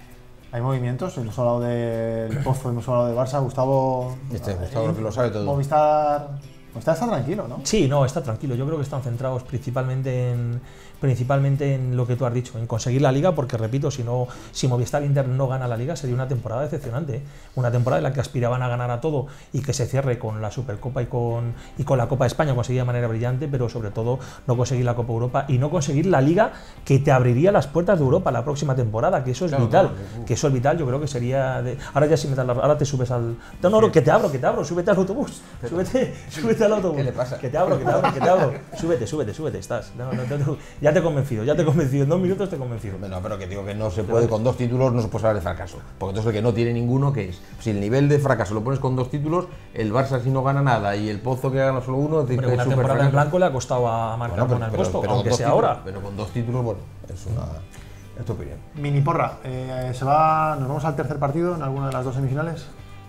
Hay movimientos, hemos hablado del Pozo, hemos hablado de Barça, Gustavo... Este, Gustavo, que lo sabe todo. Movistar, Movistar está tranquilo, ¿no? Sí, no, está tranquilo. Yo creo que están centrados principalmente en, principalmente en lo que tú has dicho, en conseguir la Liga, porque repito, si no, si Movistar Inter no gana la Liga sería una temporada decepcionante, ¿eh? Una temporada en la que aspiraban a ganar a todo y que se cierre con la Supercopa y con, y con la Copa de España, conseguir de manera brillante, pero sobre todo no conseguir la Copa Europa y no conseguir la Liga que te abriría las puertas de Europa la próxima temporada, que eso es Claro, vital, claro, claro. que eso es vital, yo creo que sería... De, ahora ya sí me das la- ahora te subes al... No, no, no, que te abro, que te abro, súbete al autobús, súbete, súbete al autobús. ¿Qué le pasa? Que te abro, que te abro, que te abro. Súbete, súbete, súbete, estás. No, no, no, no, ya te he convencido, ya te he convencido. En dos minutos te he convencido. Bueno, pero que digo que no se puede con dos títulos, no se puede hablar de fracaso. Porque entonces el que no tiene ninguno, ¿qué es? Si el nivel de fracaso lo pones con dos títulos, el Barça si no gana nada y el Pozo que gana solo uno, es decir, Hombre, que una es súper temporada en fracaso. blanco le ha costado a marcar Bueno, con el puesto, con aunque dos sea títulos, ahora. Pero con dos títulos, bueno, es una... Es tu opinión. Mini porra, eh, se va, ¿nos vamos al tercer partido en alguna de las dos semifinales?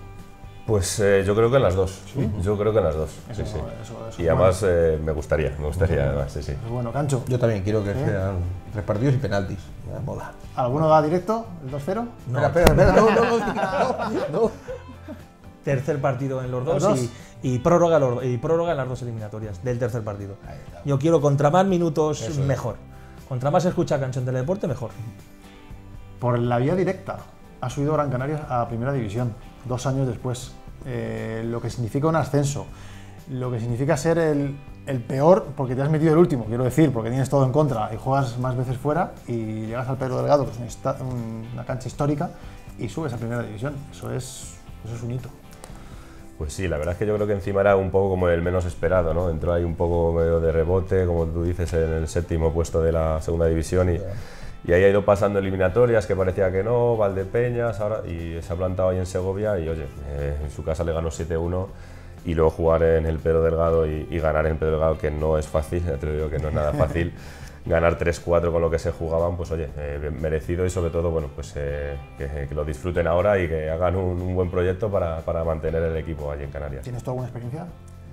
Pues eh, yo creo que en las dos. Yo creo que en las dos. Eso, sí, sí. eso- eso y es además eh, me gustaría, me gustaría además, sí, sí. Pues bueno, Cancho, Yo también quiero que sean tres partidos y penaltis. Me mola. ¿alguno va directo, el dos cero? No. Espera, espera, espera, no, no, no, no, no. Tercer partido en los ¿Los dos, dos? Y, y, prórroga, los- y prórroga en las dos eliminatorias del tercer partido. Yo quiero contra más minutos Eso es. mejor. Contra más se escucha Cancho en Teledeporte, mejor. Por la vía directa ha subido Gran Canaria a Primera División, dos años después. Eh, lo que significa un ascenso, lo que significa ser el, el peor, porque te has metido el último, quiero decir, porque tienes todo en contra y juegas más veces fuera y llegas al Pedro Delgado, que es una, esta- un- una cancha histórica, y subes a Primera División. Eso es, eso es un hito. Pues sí, la verdad es que yo creo que encima era un poco como el menos esperado, ¿no? Entró ahí un poco medio de rebote, como tú dices, en el séptimo puesto de la segunda división y, y ahí ha ido pasando eliminatorias que parecía que no, Valdepeñas, ahora, y se ha plantado ahí en Segovia y oye, eh, en su casa le ganó siete uno y luego jugar en el Pedro Delgado y, y ganar en el Pedro Delgado, que no es fácil, ya te lo digo que no es nada fácil. Ganar tres cuatro con lo que se jugaban, pues oye, eh, merecido y sobre todo, bueno, pues eh, que, que lo disfruten ahora y que hagan un, un buen proyecto para, para mantener el equipo allí en Canarias. ¿Tienes tú alguna experiencia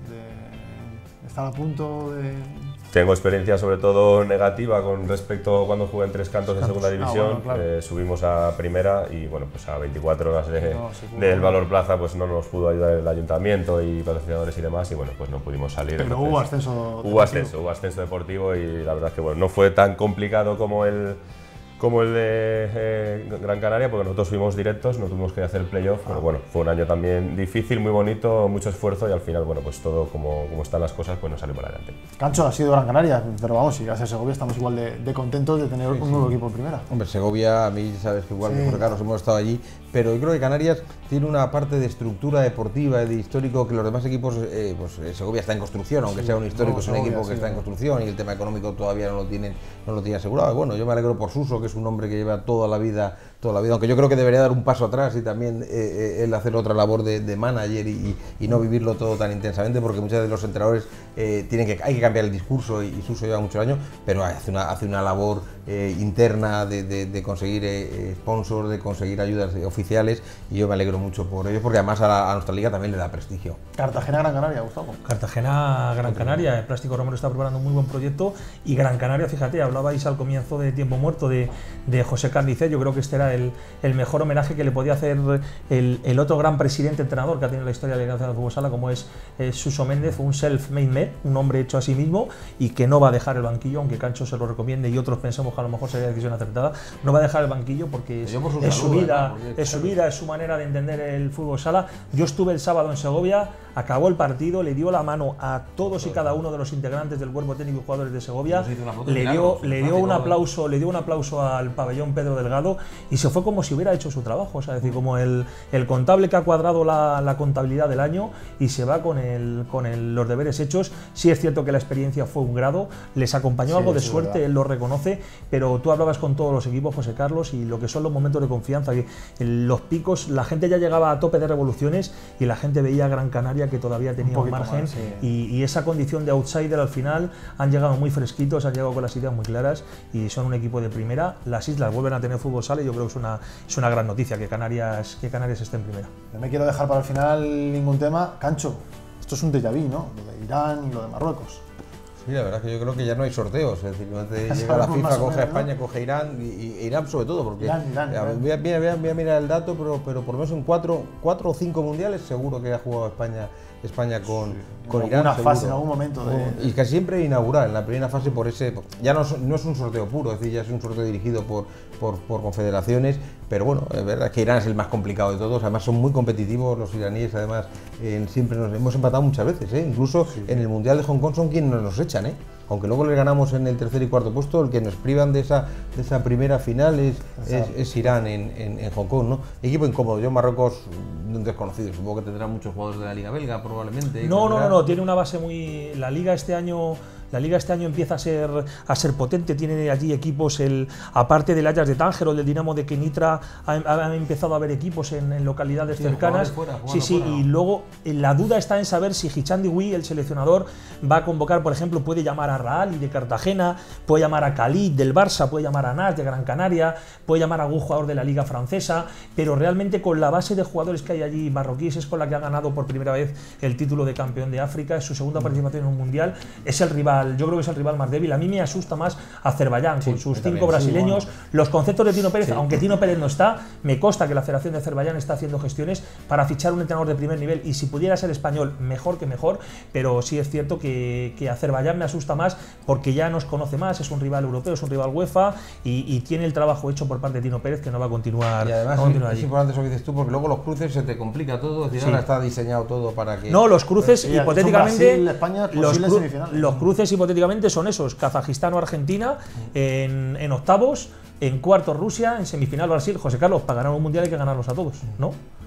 de estar a punto de...? Tengo experiencia sobre todo negativa con respecto a cuando jugué en Tres Cantos en segunda división, ah, bueno, claro. eh, subimos a primera y bueno, pues a veinticuatro horas de, no, sí, del Valor Plaza pues no nos pudo ayudar el ayuntamiento y patrocinadores y demás y bueno, pues no pudimos salir. Pero entonces, hubo ascenso deportivo. Hubo ascenso, hubo ascenso deportivo y la verdad es que bueno, no fue tan complicado como el como el de eh, Gran Canaria, porque nosotros fuimos directos, no tuvimos que hacer el playoff, pero bueno, fue un año también difícil, muy bonito, mucho esfuerzo y al final, bueno, pues todo como, como están las cosas, pues nos salió para adelante. Cancho, ha sido Gran Canaria, pero vamos, si gracias a Segovia estamos igual de, de contentos de tener sí, un nuevo sí. equipo en primera. Hombre, Segovia, a mí sabes que igual sí. que Jorge Carlos hemos estado allí, pero yo creo que Canarias tiene una parte de estructura deportiva y de histórico que los demás equipos, eh, pues Segovia está en construcción, aunque sí, sea un histórico, no, es un Segovia, equipo que sí, está en construcción y el tema económico todavía no lo tienen, no lo tiene asegurado. Bueno, yo me alegro por Suso, que es un hombre que lleva toda la vida, toda la vida, aunque yo creo que debería dar un paso atrás y también eh, él hacer otra labor de, de manager y, y no vivirlo todo tan intensamente, porque muchos de los entrenadores eh, tienen que, hay que cambiar el discurso y, y Suso lleva muchos años, pero hace una, hace una labor eh, interna de, de, de conseguir eh, sponsors, de conseguir ayudas oficiales y yo me alegro mucho por ello, porque además a, la, a nuestra liga también le da prestigio. Cartagena-Gran Canaria, Gustavo. Cartagena-Gran Canaria, el Plástico Romero está preparando un muy buen proyecto y Gran Canaria, fíjate, hablabais al comienzo de Tiempo Muerto de, de José Carnicet, yo creo que este era el, el mejor homenaje que le podía hacer el, el otro gran presidente entrenador que ha tenido la historia de la Liga Nacional de Fútbol Sala, como es eh, Suso Méndez, un self-made man, un hombre hecho a sí mismo y que no va a dejar el banquillo, aunque Cancho se lo recomiende y otros pensamos que a lo mejor sería decisión acertada, no va a dejar el banquillo porque es, por su, es salud, su vida, ¿no? es su vida, es su manera de entender el fútbol sala. Yo estuve el sábado en Segovia, acabó el partido, le dio la mano a todos y cada uno de los integrantes del cuerpo técnico y jugadores de Segovia, le dio, le dio un aplauso, le dio un aplauso al pabellón Pedro Delgado y se fue como si hubiera hecho su trabajo, o sea, es decir, como el, el contable que ha cuadrado la, la contabilidad del año y se va con, el, con el, los deberes hechos. Sí es cierto que la experiencia fue un grado, les acompañó sí, algo de suerte, verdad. Él lo reconoce, pero tú hablabas con todos los equipos, José Carlos, y lo que son los momentos de confianza, que los picos, la gente ya llegaba a tope de revoluciones y la gente veía a Gran Canaria que todavía tenía un, un margen más, sí. y, y esa condición de outsider al final han llegado muy fresquitos, han llegado con las ideas muy claras y son un equipo de primera. Las islas vuelven a tener fútbol sala y yo creo que es una, es una gran noticia que Canarias, que Canarias esté en primera. No me quiero dejar para el final ningún tema. Cancho, esto es un déjà vu, ¿no? Lo de Irán y lo de Marruecos. Sí, la verdad es que yo creo que ya no hay sorteos, es decir, llega la FIFA, coge a España, ¿no? Coge Irán y, y Irán sobre todo, porque Irán, Irán, a, voy, a, voy, a, voy a mirar el dato, pero, pero por lo menos en cuatro, cuatro o cinco mundiales seguro que ha jugado España, España con, sí, con Irán. Una seguro. fase en algún momento. De... Y casi siempre inaugural, en la primera fase por ese, ya no, no es un sorteo puro, es decir, ya es un sorteo dirigido por, por, por confederaciones, pero bueno, es verdad que Irán es el más complicado de todos, además son muy competitivos los iraníes, además eh, siempre nos hemos empatado muchas veces, ¿eh? Incluso sí. en el Mundial de Hong Kong son quienes nos echan, ¿eh? Aunque luego le ganamos en el tercer y cuarto puesto, el que nos privan de esa, de esa primera final es, es, es Irán en, en, en Hong Kong, ¿no? Equipo incómodo, yo Marruecos un desconocido, supongo que tendrá muchos jugadores de la Liga Belga probablemente. No, no, no, no, tiene una base muy... La Liga este año... La Liga este año empieza a ser, a ser potente, tiene allí equipos, el, aparte del Ajax de Tánger o del Dinamo de Kenitra, ha, ha empezado a haber equipos en, en localidades sí, cercanas. Fuera, sí, sí, fuera. Y luego la duda está en saber si Hicham Dioui, el seleccionador, va a convocar, por ejemplo, puede llamar a Raali de Cartagena, puede llamar a Khalid del Barça, puede llamar a Nas de Gran Canaria, puede llamar a algún jugador de la Liga Francesa, pero realmente con la base de jugadores que hay allí marroquíes es con la que ha ganado por primera vez el título de campeón de África, es su segunda participación en un mundial, es el rival. Yo creo que es el rival más débil. A mí me asusta más Azerbaiyán, sí, con sus cinco también, brasileños. Sí, bueno. Los conceptos de Tino Pérez, sí. aunque Tino Pérez no está, me consta que la Federación de Azerbaiyán está haciendo gestiones para fichar un entrenador de primer nivel y si pudiera ser español, mejor que mejor, pero sí es cierto que, que Azerbaiyán me asusta más porque ya nos conoce más, es un rival europeo, es un rival UEFA y, y tiene el trabajo hecho por parte de Tino Pérez que no va a continuar. Y además a continuar es allí. Importante eso que dices tú, porque luego los cruces se te complica todo, es decir, sí. ahora está diseñado todo para que... No, los cruces pues, sí, hipotéticamente... Brasil, España, los, cru los cruces hipotéticamente son esos, Kazajistán o Argentina en, en octavos, en cuartos Rusia, en semifinal Brasil. José Carlos, para ganar un mundial hay que ganarlos a todos, ¿no?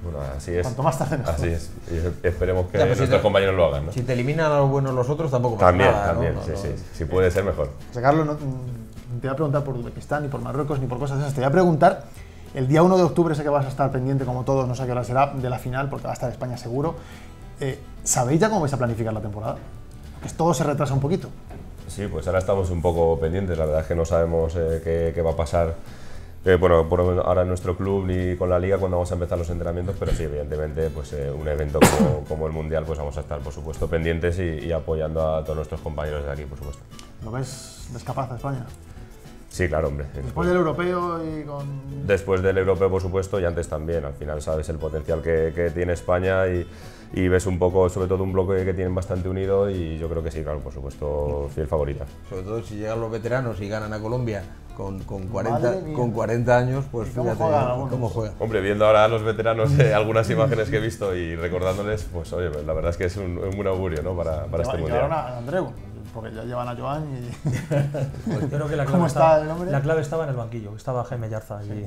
Bueno, así es. Cuanto más tarde mejor. Así es. Y esperemos que Ya, pues si nuestros te- compañeros lo hagan, ¿no? Si te eliminan a los buenos los otros, tampoco pasa También, nada, ¿no? también, No, sí, no. sí. Si puede ser, mejor. José Carlos, no, mm, te voy a preguntar por Uzbekistán, ni por Marruecos, ni por cosas de esas. Te voy a preguntar, el día uno de octubre sé que vas a estar pendiente, como todos, no sé a qué hora será, de la final, porque va a estar España seguro. Eh, ¿Sabéis ya cómo vais a planificar la temporada? Porque todo se retrasa un poquito. Sí, pues ahora estamos un poco pendientes. La verdad es que no sabemos eh, qué, qué va a pasar. Eh, bueno, por lo menos ahora en nuestro club ni con la liga cuando vamos a empezar los entrenamientos, pero sí, evidentemente, pues eh, un evento como, como el Mundial, pues vamos a estar, por supuesto, pendientes y, y apoyando a todos nuestros compañeros de aquí, por supuesto. ¿Lo ves descapaz a España? Sí, claro, hombre. Después del europeo y con... Después del europeo, por supuesto, y antes también. Al final sabes el potencial que, que tiene España y, y ves un poco, sobre todo un bloque que tienen bastante unido y yo creo que sí, claro, por supuesto, fiel favorita. Sobre todo si llegan los veteranos y ganan a Colombia con, con, cuarenta, Madre mía. con cuarenta años, pues ¿Y cómo fíjate juegan algunos? cómo juegan. Hombre, viendo ahora a los veteranos eh, algunas imágenes que he visto y recordándoles, pues oye, la verdad es que es un, un buen augurio, ¿no? para, para este Y mundial. llevaron a Andreu, porque ya llevan a Joan y... Yo creo que la ¿Cómo clave, está estaba, el hombre? la clave estaba en el banquillo, estaba Jaime Yarza allí.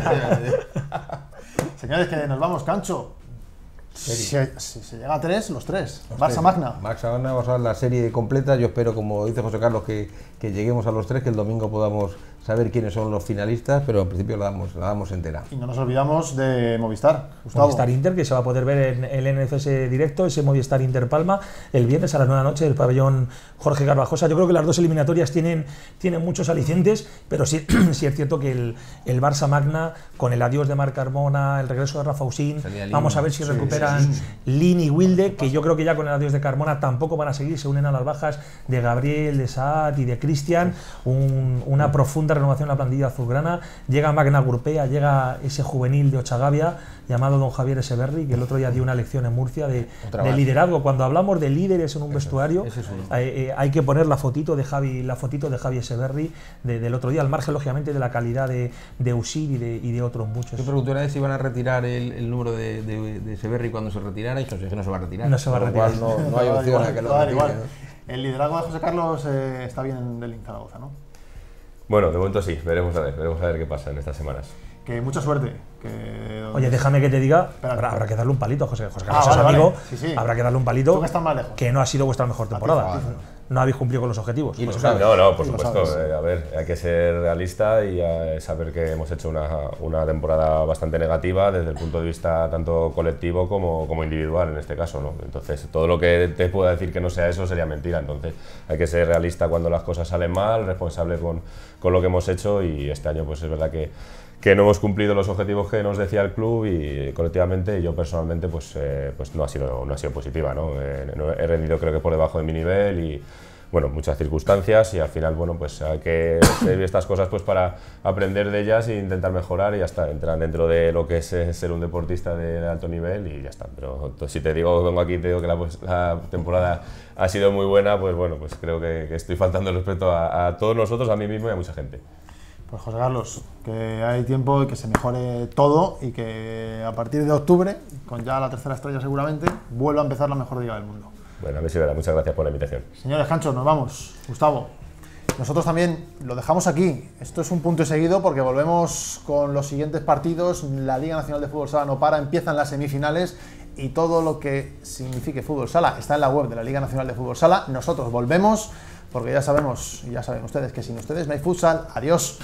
Señores, que nos vamos, Cancho. Si, si se llega a tres, los tres. Los Barça tres. Magna. Barça Magna, vamos a ver la serie completa. Yo espero, como dice José Carlos, que, que lleguemos a los tres, que el domingo podamos saber quiénes son los finalistas, pero en principio la damos, la damos entera. Y no nos olvidamos de Movistar. Gustavo. Movistar Inter, que se va a poder ver en el N F S directo, ese Movistar Inter Palma, el viernes a las nueve de la noche del pabellón Jorge Garbajosa. Yo creo que las dos eliminatorias tienen, tienen muchos alicientes, pero sí, sí es cierto que el, el Barça Magna, con el adiós de Marc Carmona, el regreso de Rafa Usín, vamos a ver si Sí, recuperan sí, sí, sí. Lin y Wilde, que yo creo que ya con el adiós de Carmona tampoco van a seguir, se unen a las bajas de Gabriel, de Saad y de Cristian, un, una profunda renovación en la plantilla azulgrana. Llega Magna Gurpea, llega ese juvenil de Ochagavia llamado don Javier Echeverri, que el otro día dio una lección en Murcia de, de liderazgo. Cuando hablamos de líderes en un vestuario, ese es uno. eh, eh, hay que poner la fotito de Javi, la fotito de Javi Echeverri de, del otro día, al margen lógicamente de la calidad de, de Usir y de, y de otros muchos. Yo pregunté una vez si iban a retirar el, el número de, de, de Severri cuando se retirara, y José que no se va a retirar. No se va a Con lo retirar. cual no, no hay Va a dar opción igual, a que va lo a dar retire, igual. ¿no? El liderazgo de José Carlos eh, está bien del Zaragoza, ¿no? Bueno, de momento sí, veremos a ver, veremos a ver qué pasa en estas semanas. Que mucha suerte. Que... Oye, déjame que te diga, Espera, habrá, habrá que darle un palito a José, José Ah, Carlos, vale, es amigo, vale. Sí, sí. habrá que darle un palito, Tú que estás más lejos. que no ha sido vuestra mejor temporada. Matiza, No habéis cumplido con los objetivos. Y lo José sabes. Carlos. No, no, por Sí, lo supuesto. sabes. eh, a ver, hay que ser realista y eh, saber que hemos hecho una, una temporada bastante negativa desde el punto de vista tanto colectivo como, como individual en este caso, ¿no? Entonces, todo lo que te pueda decir que no sea eso sería mentira. Entonces, hay que ser realista cuando las cosas salen mal, responsable con, con lo que hemos hecho, y este año pues es verdad que, que no hemos cumplido los objetivos que nos decía el club, y colectivamente y yo personalmente pues, eh, pues no ha sido, no ha sido positiva, ¿no? Eh, no he rendido creo que por debajo de mi nivel y bueno, muchas circunstancias, y al final bueno, pues hay que ver estas cosas pues para aprender de ellas e intentar mejorar, y ya está, entrar dentro de lo que es eh, ser un deportista de alto nivel y ya está. Pero pues, si te digo, vengo aquí y te digo que la, pues, la temporada ha sido muy buena, pues bueno, pues creo que, que estoy faltando el respeto a, a todos nosotros, a mí mismo y a mucha gente. Pues José Carlos, que hay tiempo y que se mejore todo, y que a partir de octubre, con ya la tercera estrella seguramente, vuelva a empezar la mejor liga del mundo. Bueno, a mí sí, verdad, muchas gracias por la invitación. Señores, Cancho, nos vamos. Gustavo, nosotros también lo dejamos aquí. Esto es un punto y seguido porque volvemos con los siguientes partidos. La Liga Nacional de Fútbol Sala no para, empiezan las semifinales y todo lo que signifique Fútbol Sala está en la web de la Liga Nacional de Fútbol Sala. Nosotros volvemos porque ya sabemos, y ya saben ustedes, que sin ustedes no hay futsal. Adiós.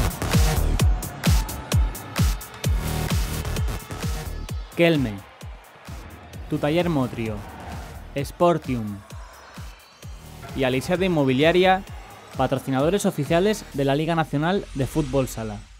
Kelme, Tu Taller Motrio, Sportium y Aliseda Inmobiliaria, patrocinadores oficiales de la Liga Nacional de Fútbol Sala.